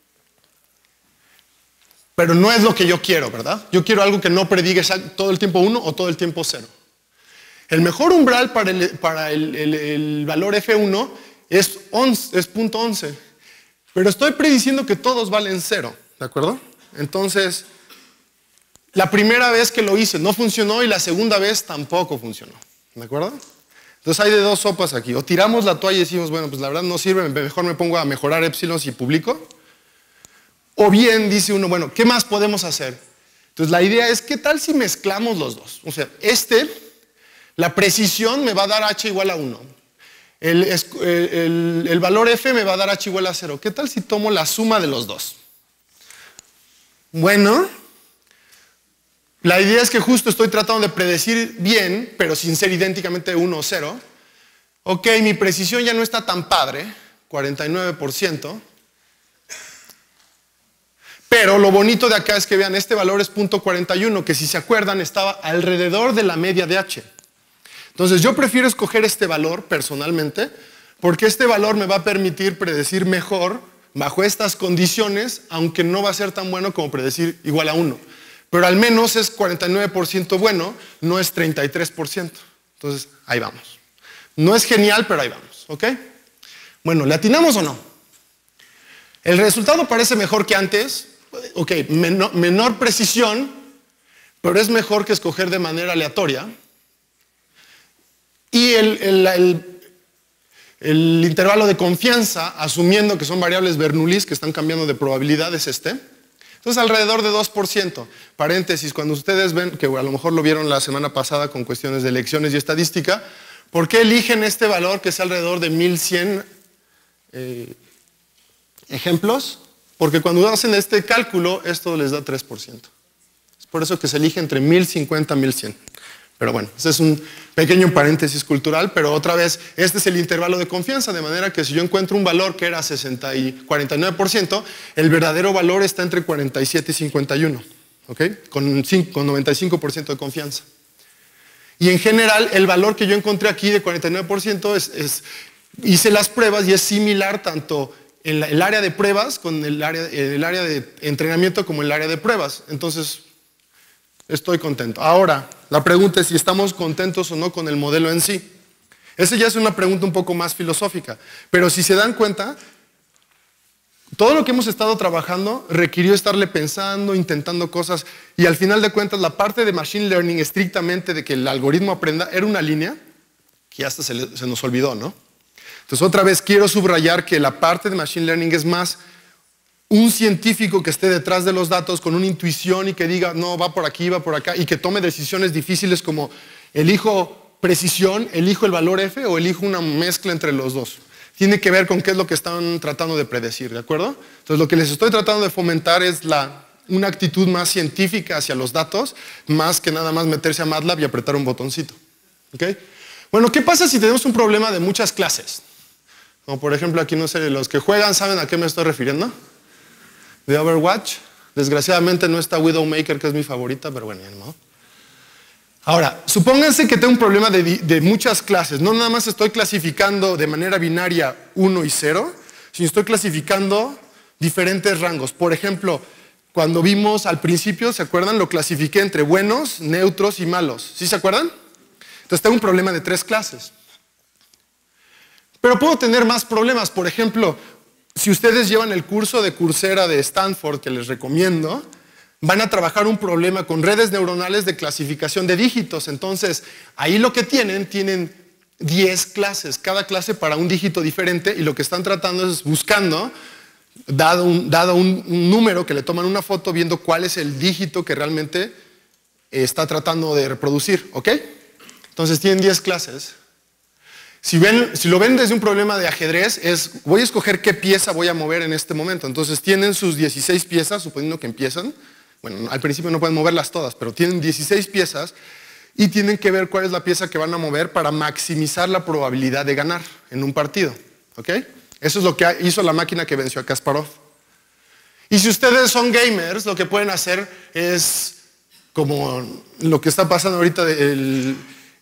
Pero no es lo que yo quiero, ¿verdad? Yo quiero algo que no prediga todo el tiempo uno o todo el tiempo cero. El mejor umbral para el, para el, el, el valor F uno es, once, es punto once. Pero estoy prediciendo que todos valen cero, ¿de acuerdo? Entonces, la primera vez que lo hice no funcionó y la segunda vez tampoco funcionó, ¿de acuerdo? Entonces hay de dos sopas aquí. O tiramos la toalla y decimos, bueno, pues la verdad no sirve, mejor me pongo a mejorar épsilon y publico. O bien dice uno, bueno, ¿qué más podemos hacer? Entonces la idea es, ¿qué tal si mezclamos los dos? O sea, este, la precisión me va a dar H igual a uno. El, el, el valor F me va a dar H igual a cero. ¿Qué tal si tomo la suma de los dos? Bueno, la idea es que justo estoy tratando de predecir bien, pero sin ser idénticamente uno o cero. Ok, mi precisión ya no está tan padre, cuarenta y nueve por ciento. Pero lo bonito de acá es que vean, este valor es punto cuarenta y uno, que si se acuerdan estaba alrededor de la media de H. Entonces yo prefiero escoger este valor personalmente, porque este valor me va a permitir predecir mejor bajo estas condiciones, aunque no va a ser tan bueno como predecir igual a uno. Pero al menos es cuarenta y nueve por ciento bueno, no es treinta y tres por ciento. Entonces ahí vamos. No es genial, pero ahí vamos, ¿ok? Bueno, ¿le atinamos o no? El resultado parece mejor que antes. Ok, menor, menor precisión, pero es mejor que escoger de manera aleatoria. Y el, el, el, el intervalo de confianza, asumiendo que son variables Bernoulli que están cambiando de probabilidad, es este. Entonces, alrededor de dos por ciento. Paréntesis, cuando ustedes ven, que a lo mejor lo vieron la semana pasada con cuestiones de elecciones y estadística, ¿por qué eligen este valor que es alrededor de mil cien eh, ejemplos? Porque cuando hacen este cálculo, esto les da tres por ciento. Es por eso que se elige entre mil cincuenta y mil cien. Pero bueno, ese es un pequeño paréntesis cultural, pero otra vez, este es el intervalo de confianza, de manera que si yo encuentro un valor que era sesenta y cuarenta y nueve por ciento, el verdadero valor está entre cuarenta y siete y cincuenta y uno, ¿ok? Con, con noventa y cinco por ciento de confianza. Y en general, el valor que yo encontré aquí de cuarenta y nueve por ciento es, es hice las pruebas y es similar tanto en la, el área de pruebas con el área, el área de entrenamiento como el área de pruebas. Entonces, estoy contento. Ahora, la pregunta es si estamos contentos o no con el modelo en sí. Esa ya es una pregunta un poco más filosófica. Pero si se dan cuenta, todo lo que hemos estado trabajando requirió estarle pensando, intentando cosas, y al final de cuentas la parte de Machine Learning estrictamente de que el algoritmo aprenda era una línea que hasta se, le, se nos olvidó, ¿no? Entonces otra vez quiero subrayar que la parte de Machine Learning es más un científico que esté detrás de los datos con una intuición y que diga, no, va por aquí, va por acá, y que tome decisiones difíciles como elijo precisión, elijo el valor F o elijo una mezcla entre los dos. Tiene que ver con qué es lo que están tratando de predecir, ¿de acuerdo? Entonces lo que les estoy tratando de fomentar es la, una actitud más científica hacia los datos, más que nada más meterse a MATLAB y apretar un botoncito. ¿Okay? Bueno, ¿qué pasa si tenemos un problema de muchas clases? Como por ejemplo aquí, no sé, los que juegan saben a qué me estoy refiriendo. De Overwatch. Desgraciadamente no está Widowmaker, que es mi favorita, pero bueno, ya no. Ahora, supónganse que tengo un problema de, de muchas clases. No nada más estoy clasificando de manera binaria uno y cero, sino estoy clasificando diferentes rangos. Por ejemplo, cuando vimos al principio, ¿se acuerdan? Lo clasifiqué entre buenos, neutros y malos. ¿Sí se acuerdan? Entonces tengo un problema de tres clases. Pero puedo tener más problemas. Por ejemplo, si ustedes llevan el curso de Coursera de Stanford, que les recomiendo, van a trabajar un problema con redes neuronales de clasificación de dígitos. Entonces, ahí lo que tienen, tienen diez clases, cada clase para un dígito diferente, y lo que están tratando es buscando, dado un, dado un, un número, que le toman una foto viendo cuál es el dígito que realmente está tratando de reproducir, ¿ok? Entonces tienen diez clases. Si, ven, si lo ven desde un problema de ajedrez, es voy a escoger qué pieza voy a mover en este momento. Entonces tienen sus dieciséis piezas, suponiendo que empiezan. Bueno, al principio no pueden moverlas todas, pero tienen dieciséis piezas y tienen que ver cuál es la pieza que van a mover para maximizar la probabilidad de ganar en un partido. ¿Ok? Eso es lo que hizo la máquina que venció a Kasparov. Y si ustedes son gamers, lo que pueden hacer es, como lo que está pasando ahorita, el,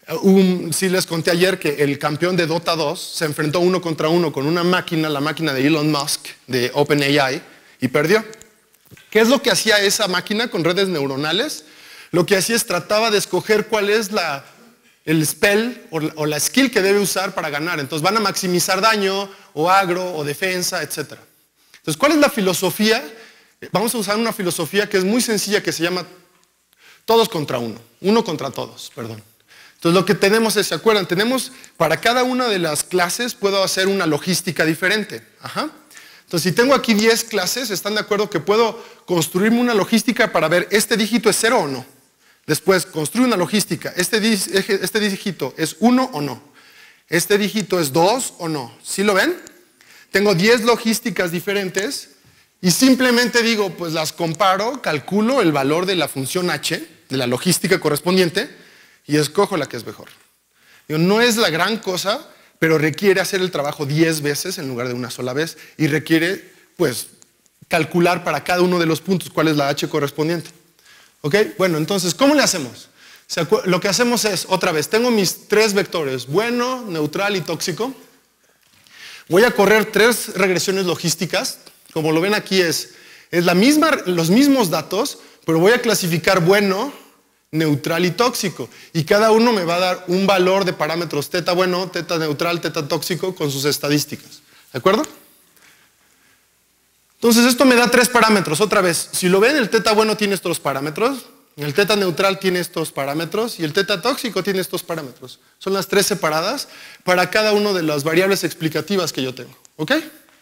Un, sí les conté ayer que el campeón de Dota dos se enfrentó uno contra uno con una máquina, la máquina de Elon Musk, de OpenAI, y perdió. ¿Qué es lo que hacía esa máquina con redes neuronales? Lo que hacía es trataba de escoger cuál es la, el spell o, o la skill que debe usar para ganar. Entonces van a maximizar daño, o agro, o defensa, etcétera. Entonces, ¿cuál es la filosofía? Vamos a usar una filosofía que es muy sencilla, que se llama todos contra uno. Uno contra todos, perdón. Entonces lo que tenemos es, ¿se acuerdan? Tenemos, para cada una de las clases puedo hacer una logística diferente. Ajá. Entonces si tengo aquí diez clases, ¿están de acuerdo que puedo construirme una logística para ver este dígito es cero o no? Después construir una logística, este, este dígito es uno o no, este dígito es dos o no. ¿Sí lo ven? Tengo diez logísticas diferentes y simplemente digo, pues las comparo, calculo el valor de la función h, de la logística correspondiente, y escojo la que es mejor. Digo, no es la gran cosa, pero requiere hacer el trabajo diez veces en lugar de una sola vez y requiere, pues, calcular para cada uno de los puntos cuál es la h correspondiente. ¿Ok? Bueno, entonces, ¿cómo le hacemos? Lo que hacemos es, otra vez, tengo mis tres vectores, bueno, neutral y tóxico. Voy a correr tres regresiones logísticas. Como lo ven aquí es, es la misma, los mismos datos, pero voy a clasificar bueno, neutral y tóxico. Y cada uno me va a dar un valor de parámetros teta bueno, teta neutral, teta tóxico con sus estadísticas. ¿De acuerdo? Entonces esto me da tres parámetros. Otra vez, si lo ven, el teta bueno tiene estos parámetros, el teta neutral tiene estos parámetros y el teta tóxico tiene estos parámetros. Son las tres separadas para cada una de las variables explicativas que yo tengo. ¿Ok?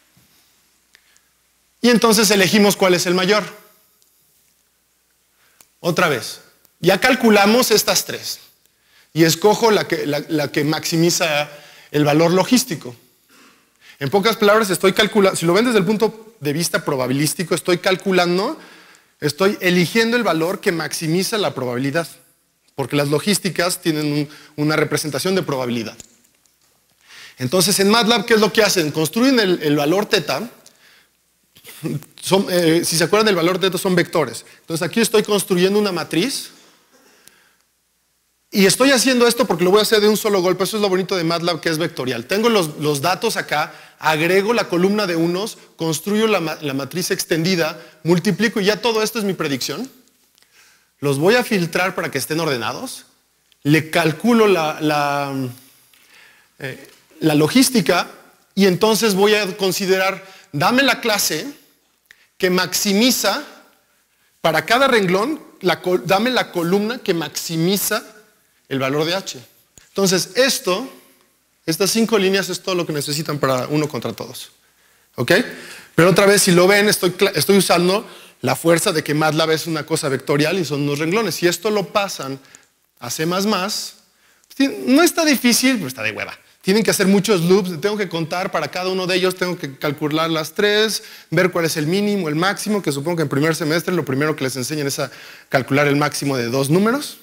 Y entonces elegimos cuál es el mayor. Otra vez. Ya calculamos estas tres y escojo la que, la, la que maximiza el valor logístico. En pocas palabras, estoy calculando, si lo ven desde el punto de vista probabilístico, estoy calculando, estoy eligiendo el valor que maximiza la probabilidad, porque las logísticas tienen un, una representación de probabilidad. Entonces, en MATLAB, ¿qué es lo que hacen? Construyen el, el valor teta. Son, eh, si se acuerdan, del valor teta son vectores. Entonces, aquí estoy construyendo una matriz. Y estoy haciendo esto porque lo voy a hacer de un solo golpe. Eso es lo bonito de MATLAB, que es vectorial. Tengo los, los datos acá, agrego la columna de unos, construyo la, la matriz extendida, multiplico y ya todo esto es mi predicción. Los voy a filtrar para que estén ordenados. Le calculo la, la, eh, la logística y entonces voy a considerar, dame la clase que maximiza, para cada renglón, la, dame la columna que maximiza el valor de h. Entonces, esto, estas cinco líneas es todo lo que necesitan para uno contra todos. ¿Ok? Pero otra vez, si lo ven, estoy, estoy usando la fuerza de que MATLAB es una cosa vectorial y son unos renglones. Si esto lo pasan a C más más, no está difícil, pero está de hueva. Tienen que hacer muchos loops, tengo que contar para cada uno de ellos, tengo que calcular las tres, ver cuál es el mínimo, el máximo, que supongo que en primer semestre lo primero que les enseñan es a calcular el máximo de dos números.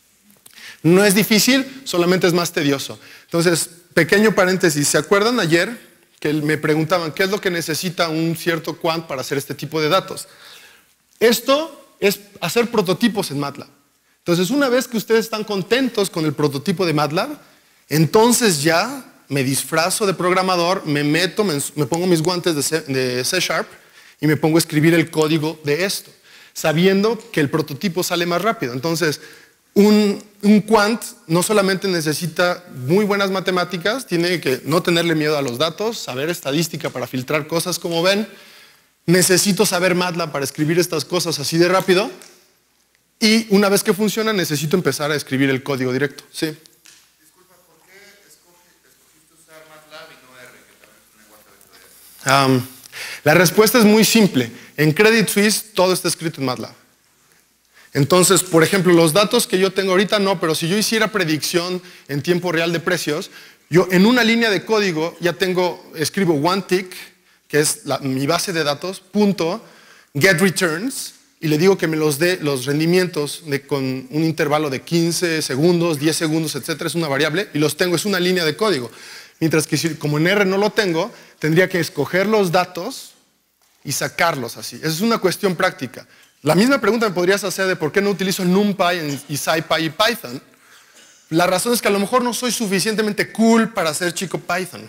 No es difícil, solamente es más tedioso. Entonces, pequeño paréntesis, ¿se acuerdan ayer que me preguntaban qué es lo que necesita un cierto quant para hacer este tipo de datos? Esto es hacer prototipos en MATLAB. Entonces, una vez que ustedes están contentos con el prototipo de MATLAB, entonces ya me disfrazo de programador, me meto, me, me pongo mis guantes de C, de C Sharp y me pongo a escribir el código de esto, sabiendo que el prototipo sale más rápido. Entonces, Un, un quant no solamente necesita muy buenas matemáticas, tiene que no tenerle miedo a los datos, saber estadística para filtrar cosas, como ven. Necesito saber MATLAB para escribir estas cosas así de rápido. Y una vez que funciona, necesito empezar a escribir el código directo. Sí. Disculpa, ¿por qué escoge, escogiste usar MATLAB y no R, que también es un lenguaje vectorial? Um, la respuesta es muy simple. En Credit Suisse todo está escrito en MATLAB. Entonces, por ejemplo, los datos que yo tengo ahorita no, pero si yo hiciera predicción en tiempo real de precios, yo en una línea de código ya tengo, escribo one tick, que es la, mi base de datos, punto, get returns, y le digo que me los dé los rendimientos de, con un intervalo de quince segundos, diez segundos, etcétera, es una variable, y los tengo, es una línea de código. Mientras que si, como en R no lo tengo, tendría que escoger los datos y sacarlos así. Esa es una cuestión práctica. La misma pregunta me podrías hacer de por qué no utilizo NumPy y SciPy y Python. La razón es que a lo mejor no soy suficientemente cool para ser chico Python.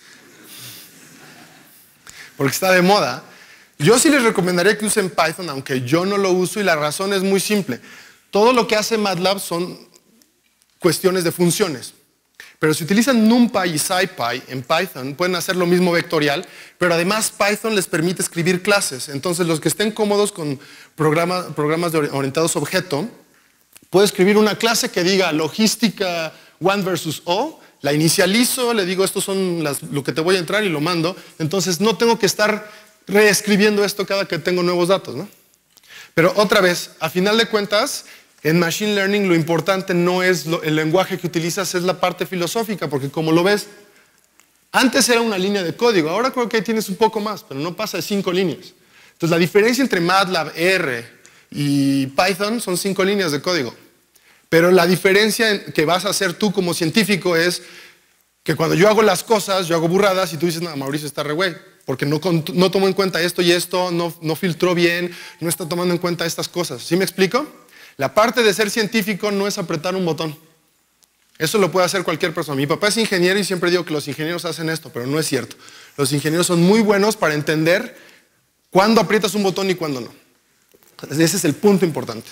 Porque está de moda. Yo sí les recomendaría que usen Python, aunque yo no lo uso, y la razón es muy simple. Todo lo que hace MATLAB son cuestiones de funciones. Pero si utilizan NumPy y SciPy en Python, pueden hacer lo mismo vectorial, pero además Python les permite escribir clases. Entonces, los que estén cómodos con programa, programas de orientados a objeto, puedo escribir una clase que diga logística one versus O, la inicializo, le digo, estos son las, lo que te voy a entrar y lo mando. Entonces, no tengo que estar reescribiendo esto cada que tengo nuevos datos, ¿no? Pero otra vez, a final de cuentas, en Machine Learning lo importante no es lo, el lenguaje que utilizas, es la parte filosófica, porque como lo ves, antes era una línea de código, ahora creo que tienes un poco más, pero no pasa de cinco líneas. Entonces la diferencia entre MATLAB, R y Python son cinco líneas de código. Pero la diferencia que vas a hacer tú como científico es que cuando yo hago las cosas, yo hago burradas y tú dices, no, Mauricio está re güey, porque no, no tomó en cuenta esto y esto, no, no filtró bien, no está tomando en cuenta estas cosas. ¿Sí me explico? La parte de ser científico no es apretar un botón. Eso lo puede hacer cualquier persona. Mi papá es ingeniero y siempre digo que los ingenieros hacen esto, pero no es cierto. Los ingenieros son muy buenos para entender cuándo aprietas un botón y cuándo no. Ese es el punto importante.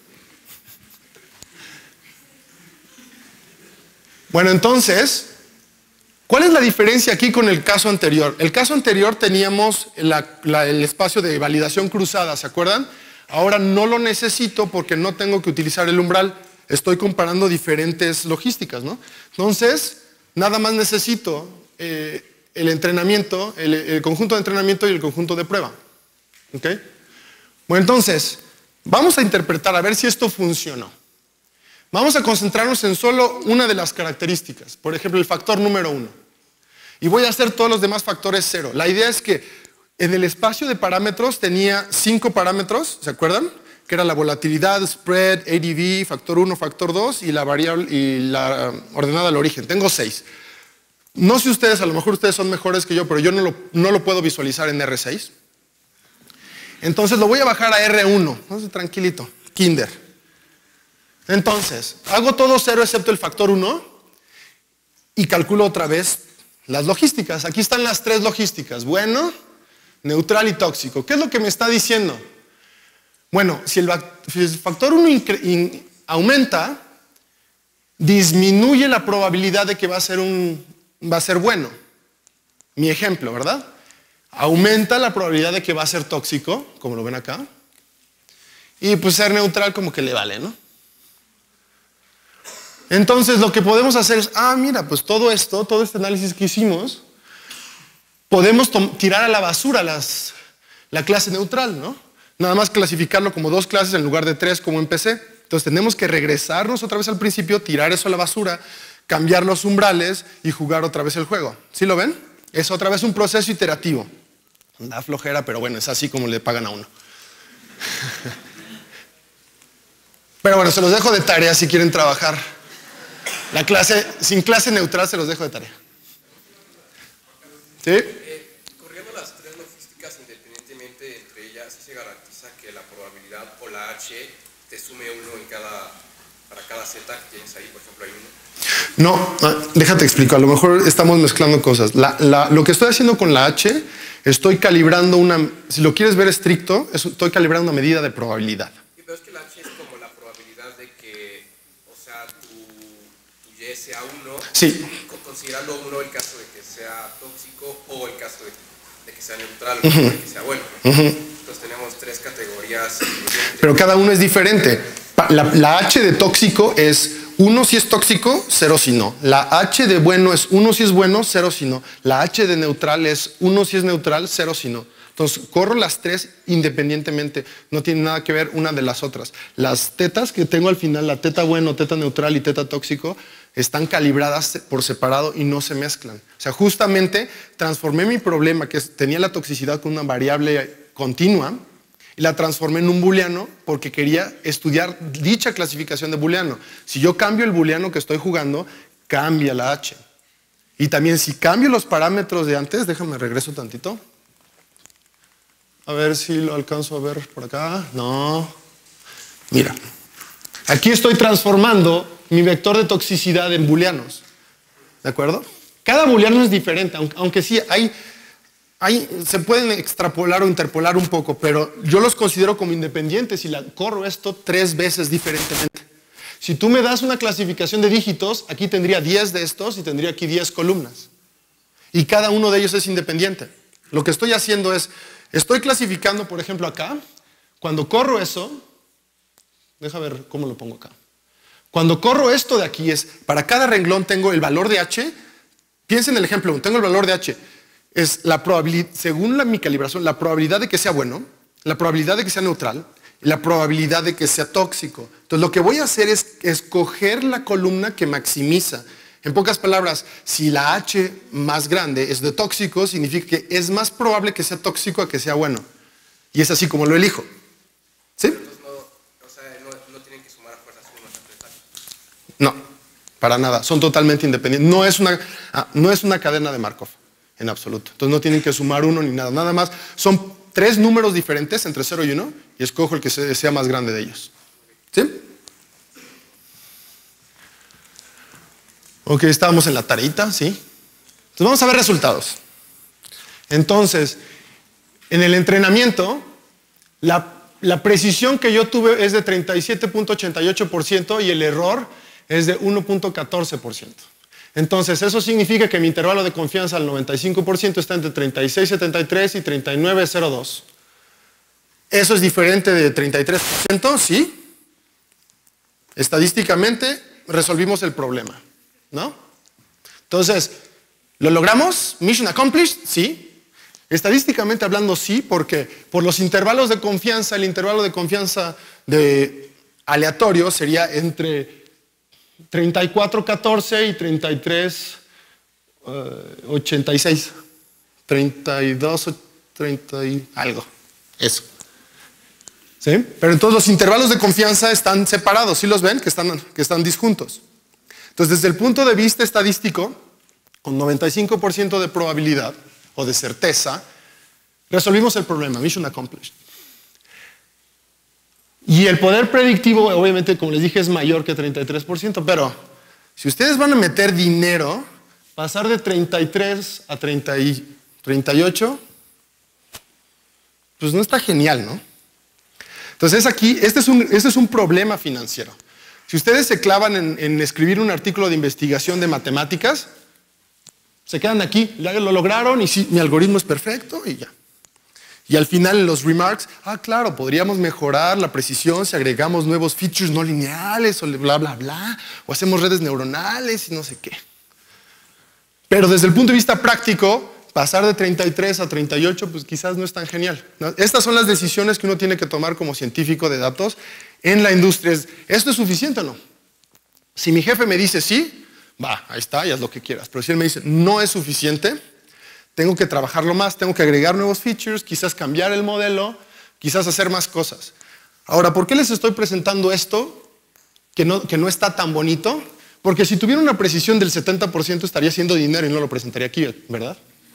Bueno, entonces, ¿cuál es la diferencia aquí con el caso anterior? El caso anterior teníamos la, la, el espacio de validación cruzada, ¿se acuerdan? Ahora no lo necesito porque no tengo que utilizar el umbral. Estoy comparando diferentes logísticas, ¿no? Entonces, nada más necesito eh, el entrenamiento, el, el conjunto de entrenamiento y el conjunto de prueba. ¿Ok? Bueno, entonces, vamos a interpretar a ver si esto funcionó. Vamos a concentrarnos en solo una de las características. Por ejemplo, el factor número uno. Y voy a hacer todos los demás factores cero. La idea es que en el espacio de parámetros tenía cinco parámetros, ¿se acuerdan? Que era la volatilidad, spread, A D V, factor uno, factor dos y la variable y la ordenada al origen. Tengo seis. No sé ustedes, a lo mejor ustedes son mejores que yo, pero yo no lo, no lo puedo visualizar en R seis. Entonces lo voy a bajar a R uno. Entonces, tranquilito, kinder. Entonces, hago todo cero excepto el factor uno y calculo otra vez las logísticas. Aquí están las tres logísticas. Bueno, neutral y tóxico. ¿Qué es lo que me está diciendo? Bueno, si el, si el factor uno aumenta, disminuye la probabilidad de que va a ser, un, va a ser bueno. Mi ejemplo, ¿verdad? Aumenta la probabilidad de que va a ser tóxico, como lo ven acá. Y pues ser neutral como que le vale, ¿no? Entonces lo que podemos hacer es, ah, mira, pues todo esto, todo este análisis que hicimos, podemos tirar a la basura las, la clase neutral, ¿no? Nada más clasificarlo como dos clases en lugar de tres como empecé. Entonces tenemos que regresarnos otra vez al principio, tirar eso a la basura, cambiar los umbrales y jugar otra vez el juego. ¿Sí lo ven? Es otra vez un proceso iterativo. Da flojera, pero bueno, es así como le pagan a uno. Pero bueno, se los dejo de tarea si quieren trabajar. La clase, sin clase neutral se los dejo de tarea. ¿Sí? Eh, corriendo las tres logísticas independientemente entre ellas, ¿sí se garantiza que la probabilidad o la H te sume uno en cada, para cada Z que tienes ahí? Por ejemplo, hay uno. No, déjate explico, a lo mejor estamos mezclando cosas. La, la, lo que estoy haciendo con la H, estoy calibrando una, si lo quieres ver estricto, estoy calibrando una medida de probabilidad. Sí, pero es que la H es como la probabilidad de que, o sea, tu, tu Y sea uno, sí. Considerando uno el caso de que sea tóxico o el caso de, de que sea neutral o uh-huh. de que sea bueno. Uh-huh. Entonces tenemos tres categorías. Pero cada uno es diferente. La, la H de tóxico es uno si es tóxico, cero si no. La H de bueno es uno si es bueno, cero si no. La H de neutral es uno si es neutral, cero si no. Entonces, corro las tres independientemente. No tienen nada que ver una de las otras. Las tetas que tengo al final, la teta bueno, teta neutral y teta tóxico, están calibradas por separado y no se mezclan. O sea, justamente transformé mi problema, que tenía la toxicidad con una variable continua, y la transformé en un booleano porque quería estudiar dicha clasificación de booleano. Si yo cambio el booleano que estoy jugando, cambia la H. Y también si cambio los parámetros de antes, déjame regreso tantito. A ver si lo alcanzo a ver por acá. No. Mira. Aquí estoy transformando mi vector de toxicidad en booleanos. ¿De acuerdo? Cada booleano es diferente, aunque, aunque sí hay, hay, se pueden extrapolar o interpolar un poco, pero yo los considero como independientes y la, corro esto tres veces diferentemente. Si tú me das una clasificación de dígitos, aquí tendría diez de estos y tendría aquí diez columnas. Y cada uno de ellos es independiente. Lo que estoy haciendo es, estoy clasificando, por ejemplo, acá, cuando corro eso, deja ver cómo lo pongo acá. Cuando corro esto de aquí es, para cada renglón tengo el valor de H. Piensen en el ejemplo, tengo el valor de H. Es la probabilidad, según la, mi calibración, la probabilidad de que sea bueno, la probabilidad de que sea neutral, y la probabilidad de que sea tóxico. Entonces lo que voy a hacer es escoger la columna que maximiza. En pocas palabras, si la H más grande es de tóxico, significa que es más probable que sea tóxico a que sea bueno. Y es así como lo elijo. ¿Sí? Entonces no, o sea, no, no tienen que sumar a fuerzas unos a tres. No, para nada. Son totalmente independientes. No es una, ah, no es una cadena de Markov, en absoluto. Entonces no tienen que sumar uno ni nada. Nada más son tres números diferentes entre cero y uno y escojo el que sea más grande de ellos. ¿Sí? Ok, estábamos en la tareita, ¿sí? Entonces vamos a ver resultados. Entonces, en el entrenamiento, la, la precisión que yo tuve es de treinta y siete punto ochenta y ocho por ciento y el error es de uno punto catorce por ciento. Entonces, eso significa que mi intervalo de confianza al noventa y cinco por ciento está entre treinta y seis punto setenta y tres y treinta y nueve punto cero dos. Eso es diferente de treinta y tres por ciento, ¿sí? Estadísticamente resolvimos el problema, ¿no? Entonces, ¿lo logramos? ¿Mission accomplished? Sí. Estadísticamente hablando, sí, porque por los intervalos de confianza, el intervalo de confianza de aleatorio sería entre treinta y cuatro punto catorce y treinta y tres punto ochenta y seis. treinta y dos, treinta y algo. Eso. ¿Sí? Pero entonces los intervalos de confianza están separados, ¿sí los ven? Que están, que están disjuntos. Entonces, desde el punto de vista estadístico, con noventa y cinco por ciento de probabilidad o de certeza, resolvimos el problema, mission accomplished. Y el poder predictivo, obviamente, como les dije, es mayor que treinta y tres por ciento, pero si ustedes van a meter dinero, pasar de treinta y tres a treinta y, treinta y ocho, pues no está genial, ¿no? Entonces aquí, este es un, este es un problema financiero. Si ustedes se clavan en, en escribir un artículo de investigación de matemáticas, se quedan aquí, lo lograron y sí, mi algoritmo es perfecto y ya. Y al final en los remarks, ah, claro, podríamos mejorar la precisión si agregamos nuevos features no lineales o bla, bla, bla, o hacemos redes neuronales y no sé qué. Pero desde el punto de vista práctico, pasar de treinta y tres a treinta y ocho, pues quizás no es tan genial, ¿no? Estas son las decisiones que uno tiene que tomar como científico de datos en la industria. ¿Esto es suficiente o no? Si mi jefe me dice sí, va, ahí está, y haz lo que quieras. Pero si él me dice no es suficiente, tengo que trabajarlo más, tengo que agregar nuevos features, quizás cambiar el modelo, quizás hacer más cosas. Ahora, ¿por qué les estoy presentando esto que no, que no está tan bonito? Porque si tuviera una precisión del setenta por ciento estaría haciendo dinero y no lo presentaría aquí, ¿verdad?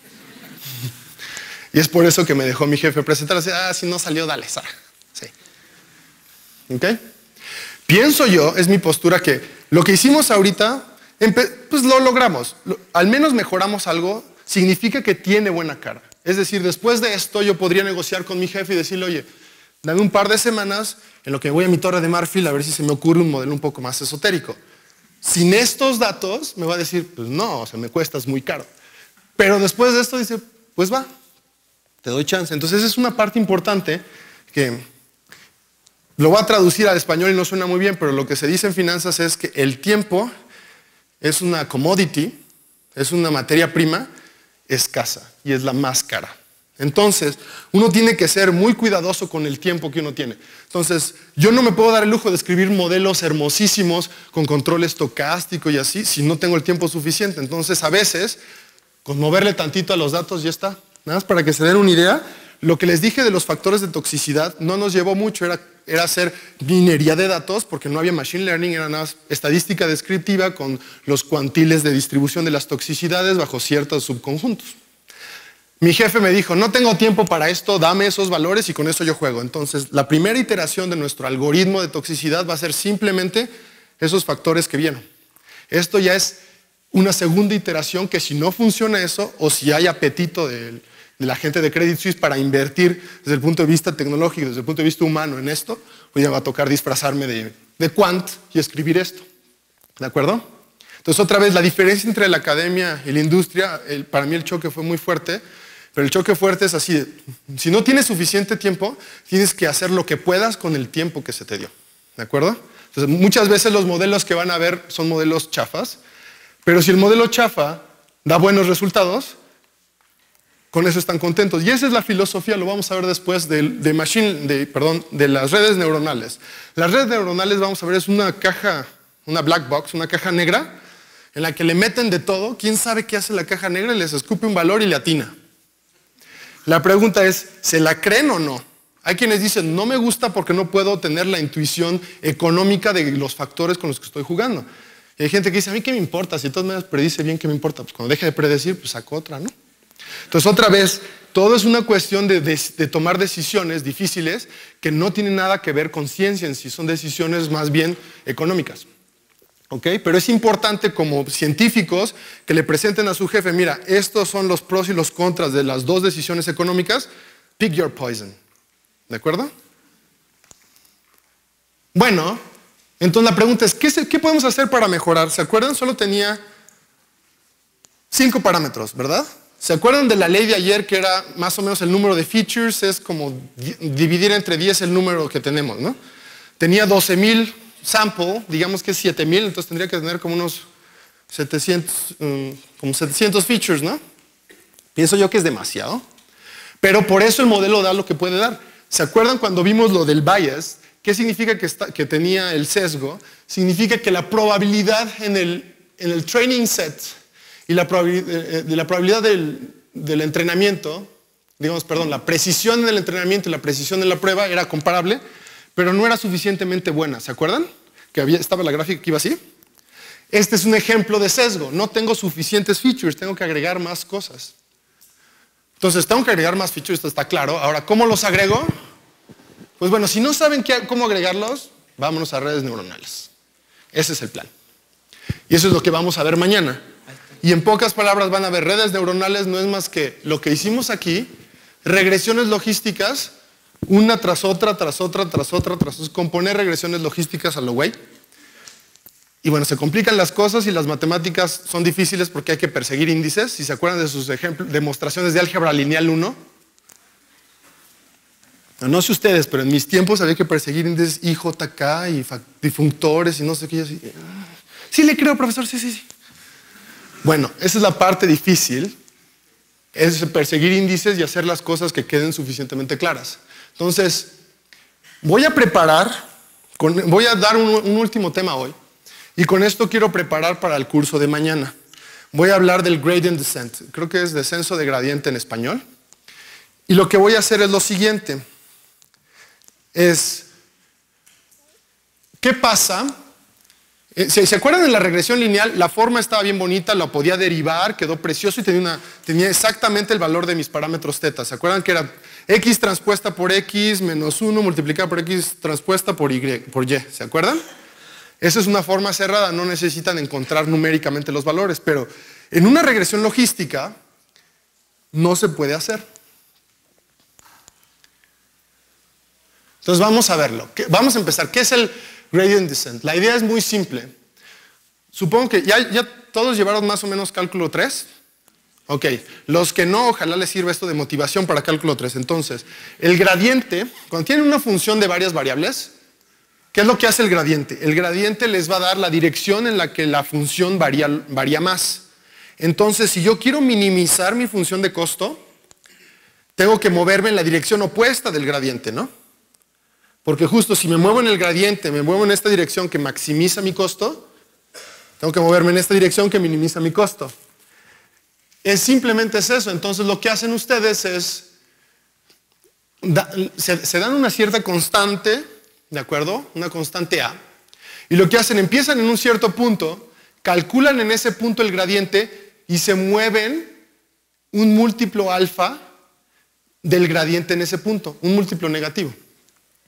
Y es por eso que me dejó mi jefe presentar así, ah, si no salió, dale, Sara. Sí. ¿Ok? Pienso yo, es mi postura, que lo que hicimos ahorita, pues lo logramos. Al menos mejoramos algo, significa que tiene buena cara. Es decir, después de esto yo podría negociar con mi jefe y decirle, oye, dame un par de semanas en lo que voy a mi torre de marfil a ver si se me ocurre un modelo un poco más esotérico. Sin estos datos me va a decir, pues no, o sea, me cuestas muy caro. Pero después de esto dice, pues va, te doy chance. Entonces es una parte importante que lo voy a traducir al español y no suena muy bien, pero lo que se dice en finanzas es que el tiempo es una commodity, es una materia prima escasa y es la más cara. Entonces, uno tiene que ser muy cuidadoso con el tiempo que uno tiene. Entonces, yo no me puedo dar el lujo de escribir modelos hermosísimos con control estocástico y así si no tengo el tiempo suficiente. Entonces, a veces, con moverle tantito a los datos ya está. Nada más para que se den una idea, lo que les dije de los factores de toxicidad no nos llevó mucho, era, era hacer minería de datos porque no había machine learning, era nada más estadística descriptiva con los cuantiles de distribución de las toxicidades bajo ciertos subconjuntos. Mi jefe me dijo, no tengo tiempo para esto, dame esos valores y con eso yo juego. Entonces, la primera iteración de nuestro algoritmo de toxicidad va a ser simplemente esos factores que vieron. Esto ya es una segunda iteración que si no funciona eso, o si hay apetito de, de la gente de Credit Suisse para invertir desde el punto de vista tecnológico, desde el punto de vista humano en esto, pues ya va a tocar disfrazarme de, de quant y escribir esto. ¿De acuerdo? Entonces, otra vez, la diferencia entre la academia y la industria, el, para mí el choque fue muy fuerte, pero el choque fuerte es así, de, si no tienes suficiente tiempo, tienes que hacer lo que puedas con el tiempo que se te dio. ¿De acuerdo? Entonces, muchas veces los modelos que van a ver son modelos chafas, pero si el modelo chafa da buenos resultados, con eso están contentos. Y esa es la filosofía, lo vamos a ver después, de, de, machine, de, perdón, de las redes neuronales. Las redes neuronales, vamos a ver, es una caja, una black box, una caja negra, en la que le meten de todo. ¿Quién sabe qué hace la caja negra? Y les escupe un valor y le atina. La pregunta es, ¿se la creen o no? Hay quienes dicen, no me gusta porque no puedo tener la intuición económica de los factores con los que estoy jugando. Y hay gente que dice, a mí qué me importa, si de todas maneras predice bien, ¿qué me importa? Pues cuando deje de predecir, pues saco otra, ¿no? Entonces, otra vez, todo es una cuestión de, de, de tomar decisiones difíciles que no tienen nada que ver con ciencia en sí, son decisiones más bien económicas. ¿Ok? Pero es importante como científicos que le presenten a su jefe, mira, estos son los pros y los contras de las dos decisiones económicas, pick your poison. ¿De acuerdo? Bueno, entonces la pregunta es, ¿qué, se, ¿qué podemos hacer para mejorar? ¿Se acuerdan? Solo tenía cinco parámetros, ¿verdad? ¿Se acuerdan de la ley de ayer que era más o menos el número de features? Es como dividir entre diez el número que tenemos, ¿no? Tenía doce mil sample, digamos que es siete mil, entonces tendría que tener como unos setecientos, um, como setecientos features, ¿no? Pienso yo que es demasiado, pero por eso el modelo da lo que puede dar. ¿Se acuerdan cuando vimos lo del bias? ¿Qué significa que, está, que tenía el sesgo? Significa que la probabilidad en el, en el training set y la probabilidad, de la probabilidad del, del entrenamiento, digamos, perdón, la precisión del entrenamiento y la precisión de la prueba era comparable, pero no era suficientemente buena. ¿Se acuerdan? Que había, estaba la gráfica que iba así. Este es un ejemplo de sesgo. No tengo suficientes features, tengo que agregar más cosas. Entonces, tengo que agregar más features, esto está claro. Ahora, ¿cómo los agrego? Pues bueno, si no saben qué, cómo agregarlos, vámonos a redes neuronales. Ese es el plan. Y eso es lo que vamos a ver mañana. Y en pocas palabras van a ver, redes neuronales no es más que lo que hicimos aquí, regresiones logísticas, una tras otra, tras otra, tras otra, tras otra, componer regresiones logísticas a lo güey. Y bueno, se complican las cosas y las matemáticas son difíciles porque hay que perseguir índices. Si se acuerdan de sus ejemplos, demostraciones de álgebra lineal uno. No, no sé ustedes, pero en mis tiempos había que perseguir índices I J K y difunctores y no sé qué. Así. Sí, le creo, profesor, sí, sí, sí. Bueno, esa es la parte difícil, es perseguir índices y hacer las cosas que queden suficientemente claras. Entonces, voy a preparar, con, voy a dar un, un último tema hoy, y con esto quiero preparar para el curso de mañana. Voy a hablar del gradient descent, creo que es descenso de gradiente en español, y lo que voy a hacer es lo siguiente, es, ¿qué pasa? ¿Se acuerdan de la regresión lineal? La forma estaba bien bonita, la podía derivar, quedó precioso y tenía, una, tenía exactamente el valor de mis parámetros θ. ¿Se acuerdan que era x transpuesta por x menos uno multiplicado por x transpuesta por y, por y? ¿Se acuerdan? Esa es una forma cerrada, no necesitan encontrar numéricamente los valores, pero en una regresión logística no se puede hacer. Entonces vamos a verlo. Vamos a empezar. ¿Qué es el gradient descent? La idea es muy simple. Supongo que ya, ya todos llevaron más o menos cálculo tres. Ok, los que no, ojalá les sirva esto de motivación para cálculo tres. Entonces, el gradiente, cuando tienen una función de varias variables, ¿qué es lo que hace el gradiente? El gradiente les va a dar la dirección en la que la función varía, varía más. Entonces, si yo quiero minimizar mi función de costo, tengo que moverme en la dirección opuesta del gradiente, ¿no? Porque justo si me muevo en el gradiente, me muevo en esta dirección que maximiza mi costo, tengo que moverme en esta dirección que minimiza mi costo. Es simplemente es eso. Entonces lo que hacen ustedes es, da, se, se dan una cierta constante, ¿de acuerdo? Una constante A. Y lo que hacen, empiezan en un cierto punto, calculan en ese punto el gradiente y se mueven un múltiplo alfa del gradiente en ese punto, un múltiplo negativo.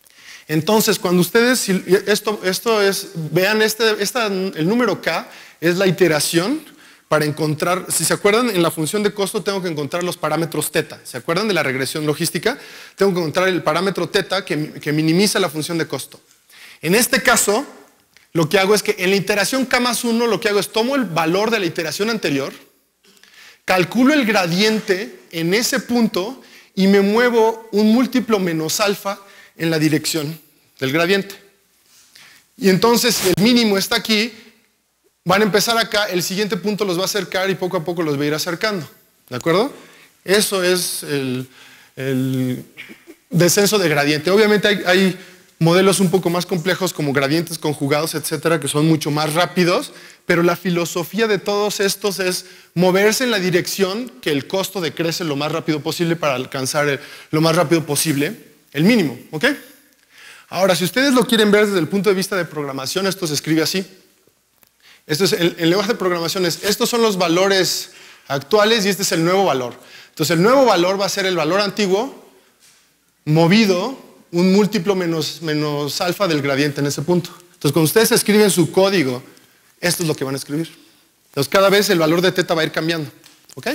Entonces, cuando ustedes, si esto, esto es, vean, este, esta, el número K es la iteración para encontrar, si se acuerdan, en la función de costo tengo que encontrar los parámetros teta. ¿Se acuerdan de la regresión logística? Tengo que encontrar el parámetro teta que, que minimiza la función de costo. En este caso, lo que hago es que en la iteración K más uno, lo que hago es tomo el valor de la iteración anterior, calculo el gradiente en ese punto y me muevo un múltiplo menos alfa en la dirección del gradiente. Y entonces, si el mínimo está aquí, van a empezar acá, el siguiente punto los va a acercar y poco a poco los va a ir acercando. ¿De acuerdo? Eso es el, el descenso de gradiente. Obviamente hay, hay modelos un poco más complejos como gradientes conjugados, etcétera, que son mucho más rápidos, pero la filosofía de todos estos es moverse en la dirección que el costo decrece lo más rápido posible para alcanzar el, lo más rápido posible el mínimo, ¿ok? Ahora, si ustedes lo quieren ver desde el punto de vista de programación, esto se escribe así. Esto es el, el lenguaje de programación es, estos son los valores actuales y este es el nuevo valor. Entonces, el nuevo valor va a ser el valor antiguo movido un múltiplo menos, menos alfa del gradiente en ese punto. Entonces, cuando ustedes escriben su código, esto es lo que van a escribir. Entonces, cada vez el valor de teta va a ir cambiando, ¿ok?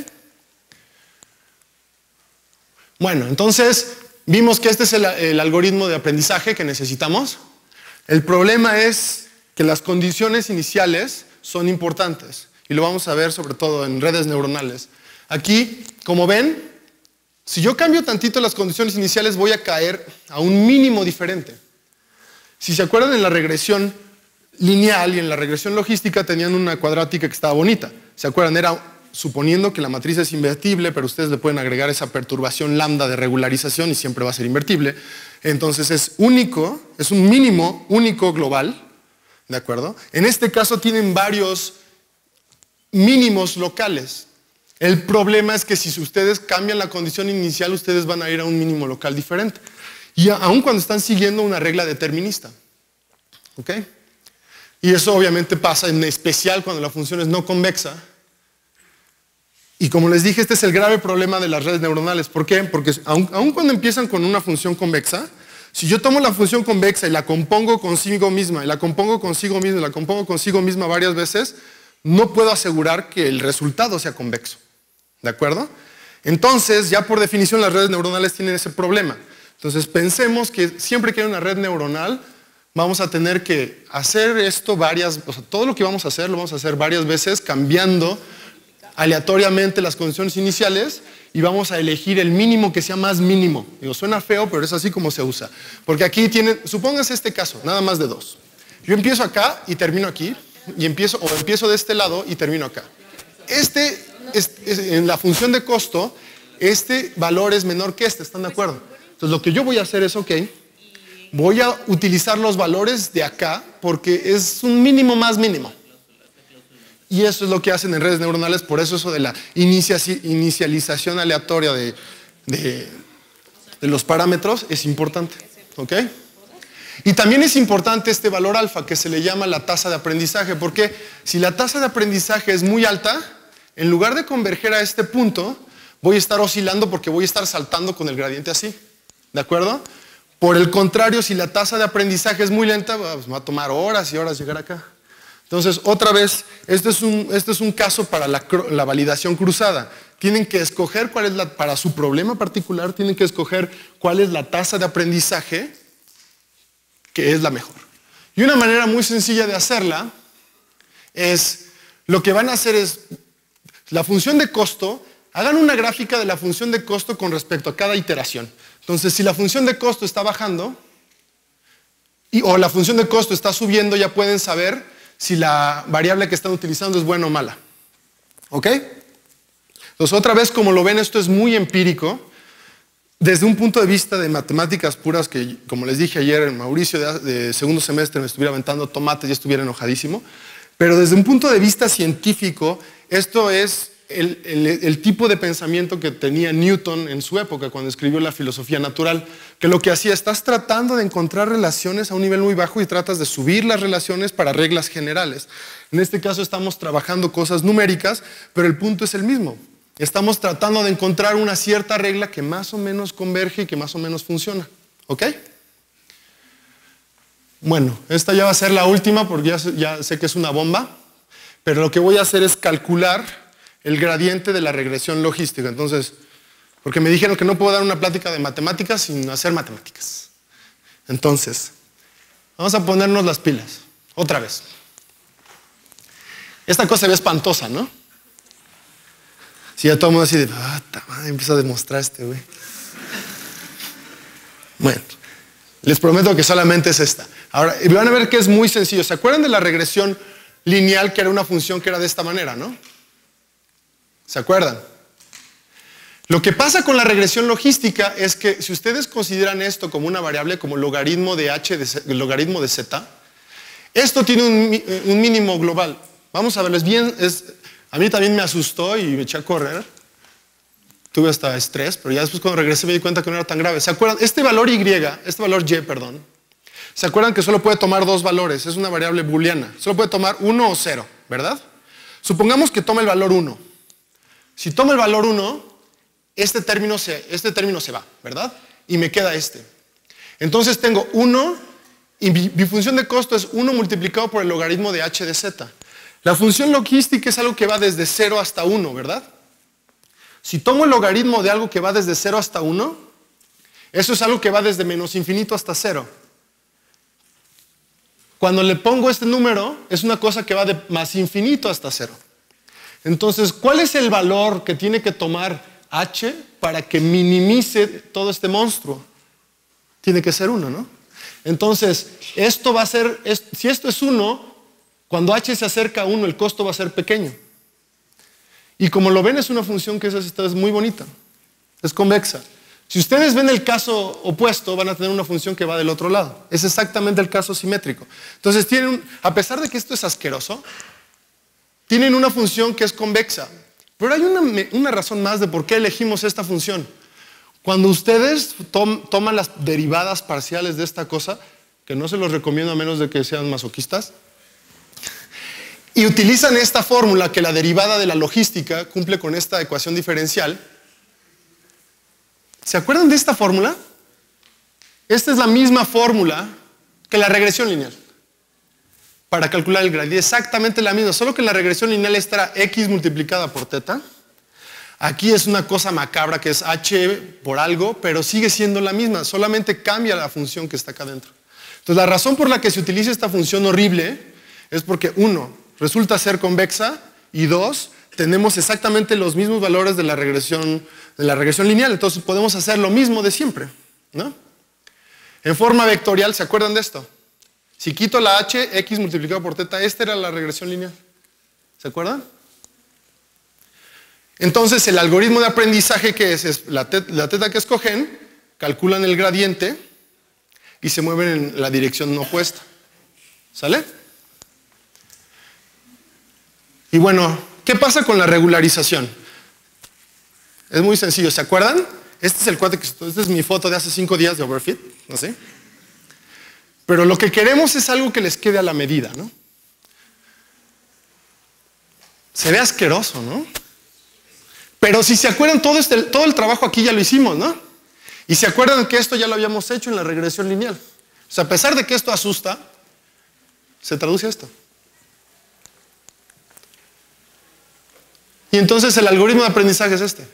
Bueno, entonces, vimos que este es el, el algoritmo de aprendizaje que necesitamos. El problema es que las condiciones iniciales son importantes y lo vamos a ver sobre todo en redes neuronales. Aquí, como ven, si yo cambio tantito las condiciones iniciales voy a caer a un mínimo diferente. Si se acuerdan, en la regresión lineal y en la regresión logística tenían una cuadrática que estaba bonita. ¿Se acuerdan? Era suponiendo que la matriz es invertible, pero ustedes le pueden agregar esa perturbación lambda de regularización y siempre va a ser invertible. Entonces es único, es un mínimo único global. ¿De acuerdo? En este caso tienen varios mínimos locales. El problema es que si ustedes cambian la condición inicial, ustedes van a ir a un mínimo local diferente. Y aun cuando están siguiendo una regla determinista. ¿Ok? Y eso obviamente pasa en especial cuando la función es no convexa. Y como les dije, este es el grave problema de las redes neuronales. ¿Por qué? Porque aun, aun cuando empiezan con una función convexa, si yo tomo la función convexa y la compongo consigo misma, y la compongo consigo misma, y la compongo consigo misma varias veces, no puedo asegurar que el resultado sea convexo. ¿De acuerdo? Entonces, ya por definición las redes neuronales tienen ese problema. Entonces, pensemos que siempre que hay una red neuronal, vamos a tener que hacer esto varias, o sea, todo lo que vamos a hacer, lo vamos a hacer varias veces, cambiando aleatoriamente las condiciones iniciales, y vamos a elegir el mínimo que sea más mínimo. Digo, suena feo, pero es así como se usa. Porque aquí tienen, supónganse este caso, nada más de dos. Yo empiezo acá y termino aquí, y empiezo, o empiezo de este lado y termino acá. Este, es, es, en la función de costo, este valor es menor que este, ¿están de acuerdo? Entonces lo que yo voy a hacer es, ok, voy a utilizar los valores de acá, porque es un mínimo más mínimo. Y eso es lo que hacen en redes neuronales, por eso eso de la inicia, inicialización aleatoria de, de, de los parámetros es importante. ¿Ok? Y también es importante este valor alfa que se le llama la tasa de aprendizaje, porque si la tasa de aprendizaje es muy alta, en lugar de converger a este punto, voy a estar oscilando porque voy a estar saltando con el gradiente así. ¿De acuerdo? Por el contrario, si la tasa de aprendizaje es muy lenta, pues me va a tomar horas y horas llegar acá. Entonces, otra vez, este es un, este es un caso para la, la validación cruzada. Tienen que escoger cuál es la, para su problema particular, tienen que escoger cuál es la tasa de aprendizaje que es la mejor. Y una manera muy sencilla de hacerla es, lo que van a hacer es, la función de costo, hagan una gráfica de la función de costo con respecto a cada iteración. Entonces, si la función de costo está bajando, y, o la función de costo está subiendo, ya pueden saber si la variable que están utilizando es buena o mala. ¿Ok? Entonces, otra vez, como lo ven, esto es muy empírico. Desde un punto de vista de matemáticas puras, que como les dije ayer, Mauricio de, de segundo semestre me estuviera aventando tomates y estuviera enojadísimo. Pero desde un punto de vista científico, esto es el, el, el tipo de pensamiento que tenía Newton en su época, cuando escribió la filosofía natural, que lo que hacía, estás tratando de encontrar relaciones a un nivel muy bajo y tratas de subir las relaciones para reglas generales. En este caso estamos trabajando cosas numéricas, pero el punto es el mismo. Estamos tratando de encontrar una cierta regla que más o menos converge y que más o menos funciona. ¿Ok? Bueno, esta ya va a ser la última porque ya, ya sé que es una bomba, pero lo que voy a hacer es calcular el gradiente de la regresión logística. Entonces, porque me dijeron que no puedo dar una plática de matemáticas sin hacer matemáticas. Entonces, vamos a ponernos las pilas, otra vez. Esta cosa se ve espantosa, ¿no? Si ya todo el mundo así de, ah, madre, empieza a demostrar este güey. Bueno, les prometo que solamente es esta. Ahora, van a ver que es muy sencillo. ¿Se acuerdan de la regresión lineal, que era una función que era de esta manera, no? ¿Se acuerdan? Lo que pasa con la regresión logística es que si ustedes consideran esto como una variable, como logaritmo de h, de, logaritmo de z, esto tiene un, un mínimo global. Vamos a verlo, es bien, es, a mí también me asustó y me eché a correr. Tuve hasta estrés, pero ya después cuando regresé me di cuenta que no era tan grave. ¿Se acuerdan? Este valor y, este valor y, perdón, ¿se acuerdan que solo puede tomar dos valores? Es una variable booleana. Solo puede tomar uno o cero, ¿verdad? Supongamos que toma el valor uno. Si toma el valor uno, este término se, este término se va, ¿verdad? Y me queda este. Entonces tengo uno, y mi, mi función de costo es uno multiplicado por el logaritmo de h de z. La función logística es algo que va desde cero hasta uno, ¿verdad? Si tomo el logaritmo de algo que va desde cero hasta uno, eso es algo que va desde menos infinito hasta cero. Cuando le pongo este número, es una cosa que va de más infinito hasta cero. Entonces, ¿cuál es el valor que tiene que tomar h para que minimice todo este monstruo? Tiene que ser uno, ¿no? Entonces, esto va a ser, es, si esto es uno, cuando h se acerca a uno, el costo va a ser pequeño. Y como lo ven, es una función que es, es muy bonita, es convexa. Si ustedes ven el caso opuesto, van a tener una función que va del otro lado. Es exactamente el caso simétrico. Entonces, tienen, a pesar de que esto es asqueroso, tienen una función que es convexa. Pero hay una, una razón más de por qué elegimos esta función. Cuando ustedes tom, toman las derivadas parciales de esta cosa, que no se los recomiendo a menos de que sean masoquistas, y utilizan esta fórmula que la derivada de la logística cumple con esta ecuación diferencial. ¿Se acuerdan de esta fórmula? Esta es la misma fórmula que la regresión lineal para calcular el gradiente. Exactamente la misma, solo que en la regresión lineal esta era x multiplicada por teta. Aquí es una cosa macabra que es h por algo, pero sigue siendo la misma, solamente cambia la función que está acá adentro. Entonces la razón por la que se utiliza esta función horrible es porque uno, resulta ser convexa y dos, tenemos exactamente los mismos valores de la regresión, de la regresión lineal, entonces podemos hacer lo mismo de siempre, ¿no? En forma vectorial, ¿se acuerdan de esto? Si quito la h, x multiplicado por teta, esta era la regresión lineal. ¿Se acuerdan? Entonces el algoritmo de aprendizaje que es, es la, teta, la teta que escogen, calculan el gradiente y se mueven en la dirección opuesta. ¿Sale? Y bueno, ¿qué pasa con la regularización? Es muy sencillo, ¿se acuerdan? Este es el cuate que, esta es mi foto de hace cinco días de Overfit, no sé. Pero lo que queremos es algo que les quede a la medida, ¿no? Se ve asqueroso, ¿no? Pero si se acuerdan, todo, este, todo el trabajo aquí ya lo hicimos, ¿no? Y se acuerdan que esto ya lo habíamos hecho en la regresión lineal. O sea, a pesar de que esto asusta, se traduce a esto. Y entonces el algoritmo de aprendizaje es este.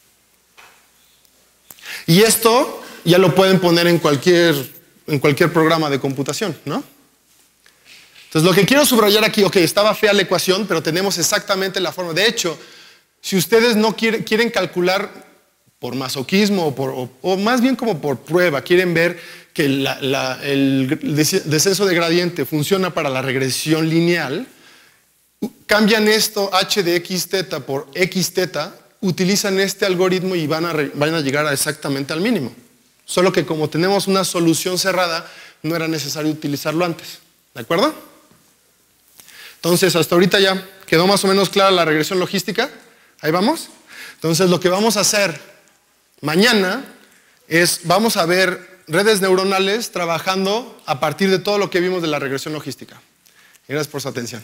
Y esto ya lo pueden poner en cualquier, en cualquier programa de computación, ¿no? Entonces lo que quiero subrayar aquí, ok, estaba fea la ecuación, pero tenemos exactamente la forma. De hecho, si ustedes no quieren, quieren calcular por masoquismo o, por, o, o más bien como por prueba, quieren ver que la, la, el descenso de gradiente funciona para la regresión lineal, cambian esto h de x teta por x teta, utilizan este algoritmo y van a, van a llegar a exactamente al mínimo. Solo que como tenemos una solución cerrada, no era necesario utilizarlo antes. ¿De acuerdo? Entonces, hasta ahorita ya quedó más o menos clara la regresión logística. Ahí vamos. Entonces, lo que vamos a hacer mañana es, vamos a ver redes neuronales trabajando a partir de todo lo que vimos de la regresión logística. Gracias por su atención.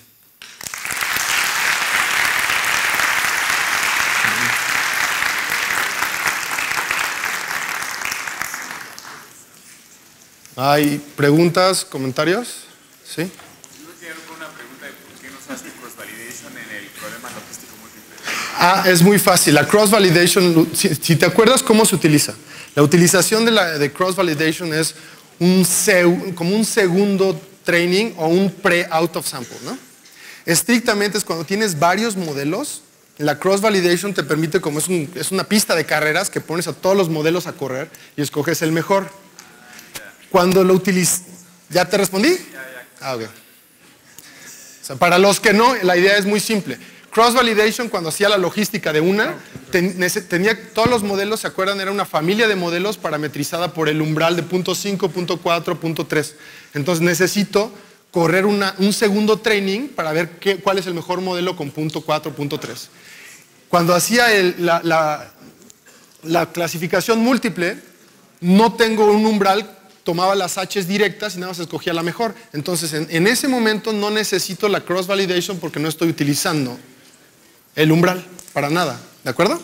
¿Hay preguntas, comentarios? ¿Sí? Yo quería con una pregunta de por qué no usaste cross-validation en el problema logístico múltiple. Ah, es muy fácil. La cross-validation, si, si te acuerdas cómo se utiliza. La utilización de, la, de cross-validation es un seg, como un segundo training o un pre-out of sample, ¿no? Estrictamente es cuando tienes varios modelos. La cross-validation te permite, como es, un, es una pista de carreras, que pones a todos los modelos a correr y escoges el mejor. Cuando lo utilizas... ¿Ya te respondí? Ya, ya. Ah, ok. O sea, para los que no, la idea es muy simple. Cross-validation, cuando hacía la logística de una, ten, tenía todos los modelos, ¿se acuerdan? Era una familia de modelos parametrizada por el umbral de punto cinco, punto cuatro, punto tres. Entonces necesito correr una, un segundo training para ver qué, cuál es el mejor modelo con punto cuatro, punto tres. Cuando hacía el, la, la, la clasificación múltiple, no tengo un umbral, tomaba las H's directas y nada más escogía la mejor. Entonces, en, en ese momento no necesito la cross-validation porque no estoy utilizando el umbral para nada. ¿De acuerdo?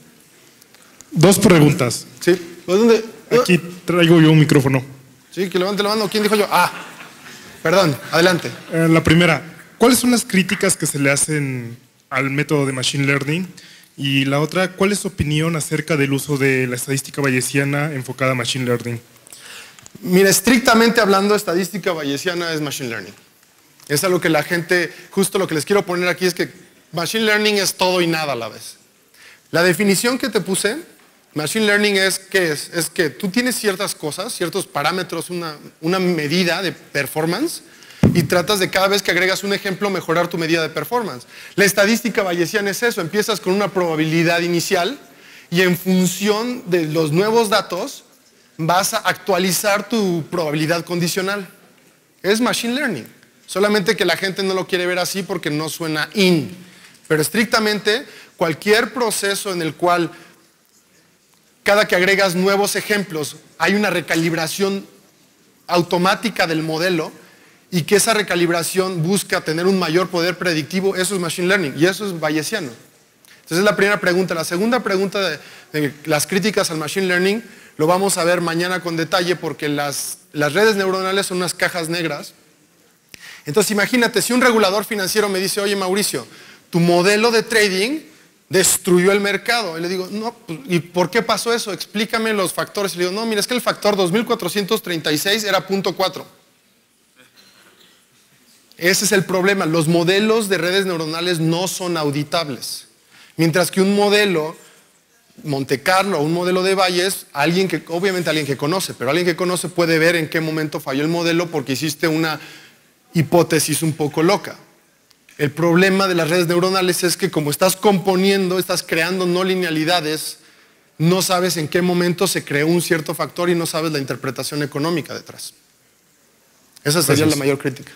Dos preguntas. Sí. ¿Dónde? Aquí traigo yo un micrófono. Sí, que levante la mano. ¿Quién dijo yo? Ah, perdón, adelante. Eh, la primera, ¿cuáles son las críticas que se le hacen al método de Machine Learning? Y la otra, ¿cuál es su opinión acerca del uso de la estadística bayesiana enfocada a Machine Learning? Mira, estrictamente hablando, estadística bayesiana es Machine Learning. Es algo que la gente, justo lo que les quiero poner aquí es que Machine Learning es todo y nada a la vez. La definición que te puse, Machine Learning es, ¿qué es? Es que tú tienes ciertas cosas, ciertos parámetros, una, una medida de performance y tratas de cada vez que agregas un ejemplo mejorar tu medida de performance. La estadística bayesiana es eso, empiezas con una probabilidad inicial y en función de los nuevos datos vas a actualizar tu probabilidad condicional. Es Machine Learning, solamente que la gente no lo quiere ver así porque no suena in. Pero estrictamente, cualquier proceso en el cual cada que agregas nuevos ejemplos hay una recalibración automática del modelo y que esa recalibración busca tener un mayor poder predictivo, eso es Machine Learning y eso es bayesiano. Entonces es la primera pregunta. La segunda pregunta de, de las críticas al Machine Learning lo vamos a ver mañana con detalle porque las, las redes neuronales son unas cajas negras. Entonces imagínate, si un regulador financiero me dice, oye Mauricio, tu modelo de trading destruyó el mercado. Y le digo, no, ¿y por qué pasó eso? Explícame los factores. Y le digo, no, mira, es que el factor dos mil cuatrocientos treinta y seis era punto cuatro. Ese es el problema. Los modelos de redes neuronales no son auditables. Mientras que un modelo, Monte Carlo, un modelo de Bayes, alguien que, obviamente alguien que conoce, pero alguien que conoce puede ver en qué momento falló el modelo porque hiciste una hipótesis un poco loca. El problema de las redes neuronales es que como estás componiendo, estás creando no linealidades, no sabes en qué momento se creó un cierto factor y no sabes la interpretación económica detrás. Esa sería Gracias. la mayor crítica.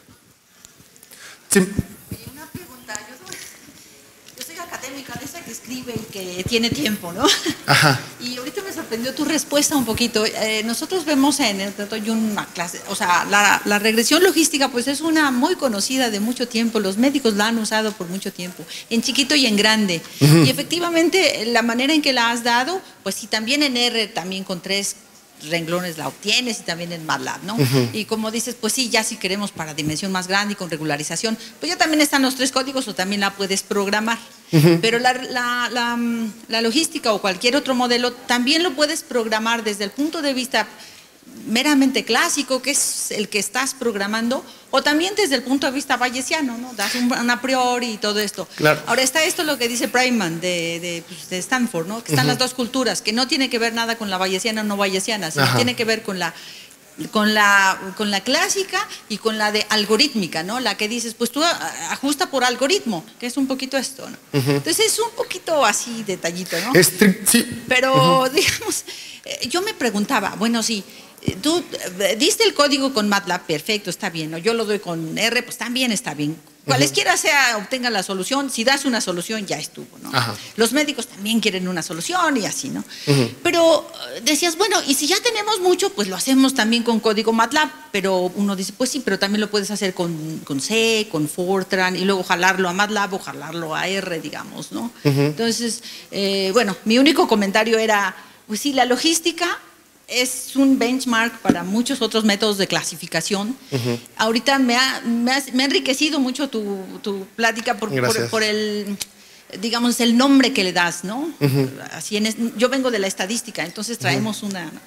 Sí. Una pregunta, yo soy, yo soy académica de esa que escribe y que tiene tiempo, ¿no? Ajá. Y ahorita me sorprendió tu respuesta un poquito. Eh, nosotros vemos en el doy una clase, o sea, la, la regresión logística pues es una muy conocida de mucho tiempo, los médicos la han usado por mucho tiempo, en chiquito y en grande. Uh-huh. Y efectivamente la manera en que la has dado, pues sí, también en R, también con tres renglones la obtienes y también en MATLAB, ¿no? Uh-huh. Y como dices, pues sí, ya si queremos para dimensión más grande y con regularización, pues ya también están los tres códigos o también la puedes programar. Uh-huh. Pero la, la, la, la logística o cualquier otro modelo también lo puedes programar desde el punto de vista meramente clásico, que es el que estás programando, o también desde el punto de vista bayesiano, ¿no? Das un, un a priori y todo esto. Claro. Ahora está esto lo que dice Breiman de, de, pues, de Stanford, ¿no? Que están uh-huh. las dos culturas, que no tiene que ver nada con la bayesiana o no bayesiana, sino Ajá. tiene que ver con la con la con la clásica y con la de algorítmica, ¿no? La que dices, pues tú ajusta por algoritmo, que es un poquito esto, ¿no? Uh-huh. Entonces es un poquito así detallito, ¿no? Estri- sí. Pero uh-huh. digamos, eh, yo me preguntaba, bueno, sí, tú diste el código con MATLAB, perfecto, está bien, ¿no? Yo lo doy con R, pues también está bien. Cualesquiera uh-huh. sea, obtenga la solución, si das una solución ya estuvo, ¿no? Ajá. Los médicos también quieren una solución y así, ¿no? Uh-huh. Pero decías, bueno, y si ya tenemos mucho, pues lo hacemos también con código MATLAB, pero uno dice, pues sí, pero también lo puedes hacer con, con C, con Fortran, y luego jalarlo a MATLAB o jalarlo a R, digamos, ¿no? Uh-huh. Entonces, eh, bueno, mi único comentario era, pues sí, la logística es un benchmark para muchos otros métodos de clasificación. Uh-huh. Ahorita me ha, me, ha, me ha enriquecido mucho tu, tu plática por, por, por el, digamos, el nombre que le das, ¿no? Uh-huh. Así en es, yo vengo de la estadística, entonces traemos uh-huh. una...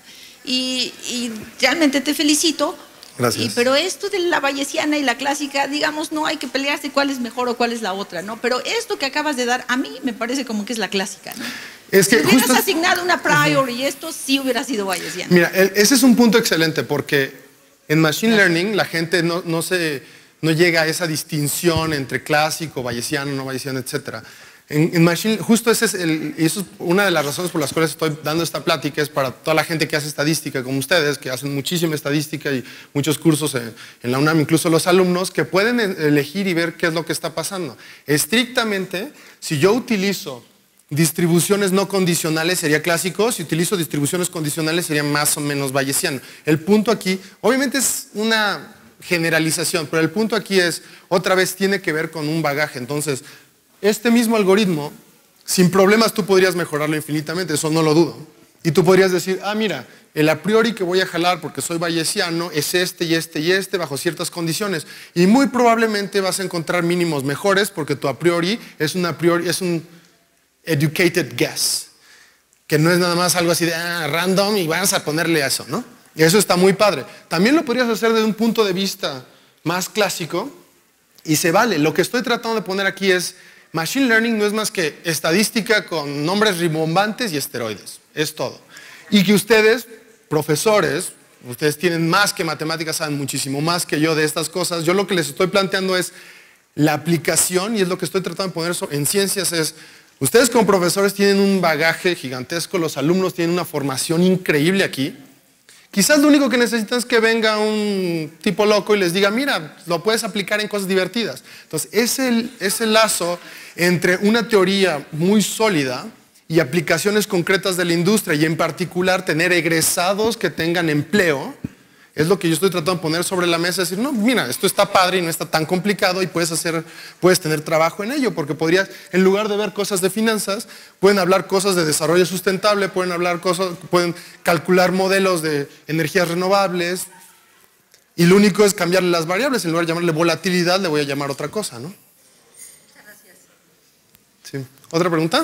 Y, y realmente te felicito. Gracias. Y, pero esto de la bayesiana y la clásica, digamos, no hay que pelearse cuál es mejor o cuál es la otra, ¿no? Pero esto que acabas de dar, a mí me parece como que es la clásica, ¿no? Es que si hubieras justo... asignado una priori y esto sí hubiera sido bayesiana. Mira, el, ese es un punto excelente porque en Machine Learning la gente no, no, se, no llega a esa distinción entre clásico, bayesiano, no bayesiano, etcétera. En, en Machine, justo ese es el, eso es una de las razones por las cuales estoy dando esta plática, es para toda la gente que hace estadística como ustedes, que hacen muchísima estadística y muchos cursos en, en la UNAM, incluso los alumnos, que pueden elegir y ver qué es lo que está pasando. Estrictamente, si yo utilizo distribuciones no condicionales sería clásico, si utilizo distribuciones condicionales sería más o menos bayesiano. El punto aquí, obviamente es una generalización, pero el punto aquí es, otra vez tiene que ver con un bagaje. Entonces, este mismo algoritmo, sin problemas tú podrías mejorarlo infinitamente, eso no lo dudo. Y tú podrías decir, ah, mira, el a priori que voy a jalar porque soy bayesiano es este y este y este bajo ciertas condiciones. Y muy probablemente vas a encontrar mínimos mejores porque tu a priori es un a priori, es un educated guess, que no es nada más algo así de ah, random y vas a ponerle a eso, ¿no? Y eso está muy padre. También lo podrías hacer desde un punto de vista más clásico y se vale. Lo que estoy tratando de poner aquí es Machine Learning no es más que estadística con nombres rimbombantes y esteroides, es todo. Y que ustedes, profesores, ustedes tienen más que matemáticas, saben muchísimo más que yo de estas cosas. Yo lo que les estoy planteando es la aplicación y es lo que estoy tratando de poner en ciencias es, ustedes como profesores tienen un bagaje gigantesco, los alumnos tienen una formación increíble aquí. Quizás lo único que necesitan es que venga un tipo loco y les diga, mira, lo puedes aplicar en cosas divertidas. Entonces, ese, ese lazo entre una teoría muy sólida y aplicaciones concretas de la industria y en particular tener egresados que tengan empleo, es lo que yo estoy tratando de poner sobre la mesa, decir, no, mira, esto está padre y no está tan complicado y puedes hacer, puedes tener trabajo en ello, porque podrías, en lugar de ver cosas de finanzas, pueden hablar cosas de desarrollo sustentable, pueden hablar cosas, pueden calcular modelos de energías renovables, y lo único es cambiarle las variables, en lugar de llamarle volatilidad, le voy a llamar otra cosa, ¿no? Muchas gracias. Sí. ¿Otra pregunta?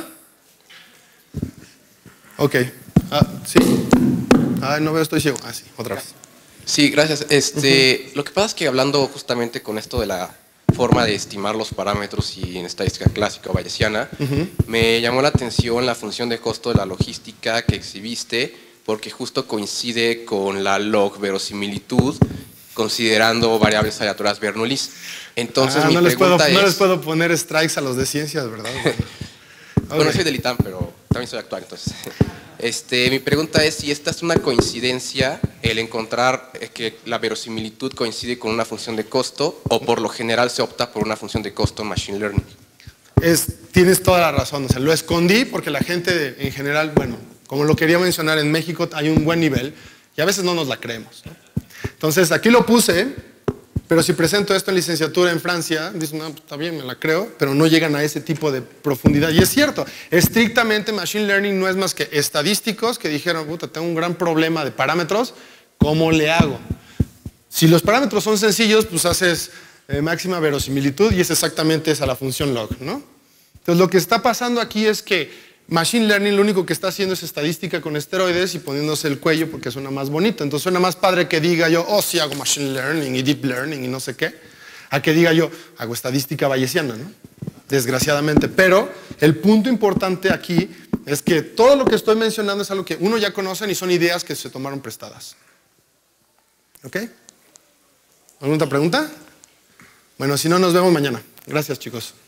Ok. Ah, ¿sí? Ah, no veo, estoy ciego. Ah, sí, otra vez. Sí, gracias. Este, uh-huh. Lo que pasa es que hablando justamente con esto de la forma de estimar los parámetros y en estadística clásica o bayesiana, uh-huh. me llamó la atención la función de costo de la logística que exhibiste, porque justo coincide con la log verosimilitud, considerando variables aleatorias Bernoulli. Entonces ah, mi no les pregunta puedo, es... No les puedo poner strikes a los de ciencias, ¿verdad? Bueno, okay. Soy del I T A M, pero también soy actual, entonces... Este, mi pregunta es si esta es una coincidencia, el encontrar que la verosimilitud coincide con una función de costo, o por lo general se opta por una función de costo en Machine Learning. Es, tienes toda la razón, o sea, lo escondí porque la gente en general, bueno, como lo quería mencionar, en México hay un buen nivel y a veces no nos la creemos, ¿no? Entonces aquí lo puse, pero si presento esto en licenciatura en Francia, dicen, no, está bien, me la creo, pero no llegan a ese tipo de profundidad. Y es cierto, estrictamente Machine Learning no es más que estadísticos que dijeron, puta, tengo un gran problema de parámetros, ¿cómo le hago? Si los parámetros son sencillos, pues haces eh, máxima verosimilitud y es exactamente esa la función log, ¿no? Entonces lo que está pasando aquí es que Machine Learning lo único que está haciendo es estadística con esteroides y poniéndose el cuello porque suena más bonito. Entonces suena más padre que diga yo, oh sí hago Machine Learning y Deep Learning y no sé qué, a que diga yo, hago estadística bayesiana, ¿no? Desgraciadamente. Pero el punto importante aquí es que todo lo que estoy mencionando es algo que uno ya conocen y son ideas que se tomaron prestadas. ¿Ok? ¿Alguna otra pregunta? Bueno, si no, nos vemos mañana. Gracias, chicos.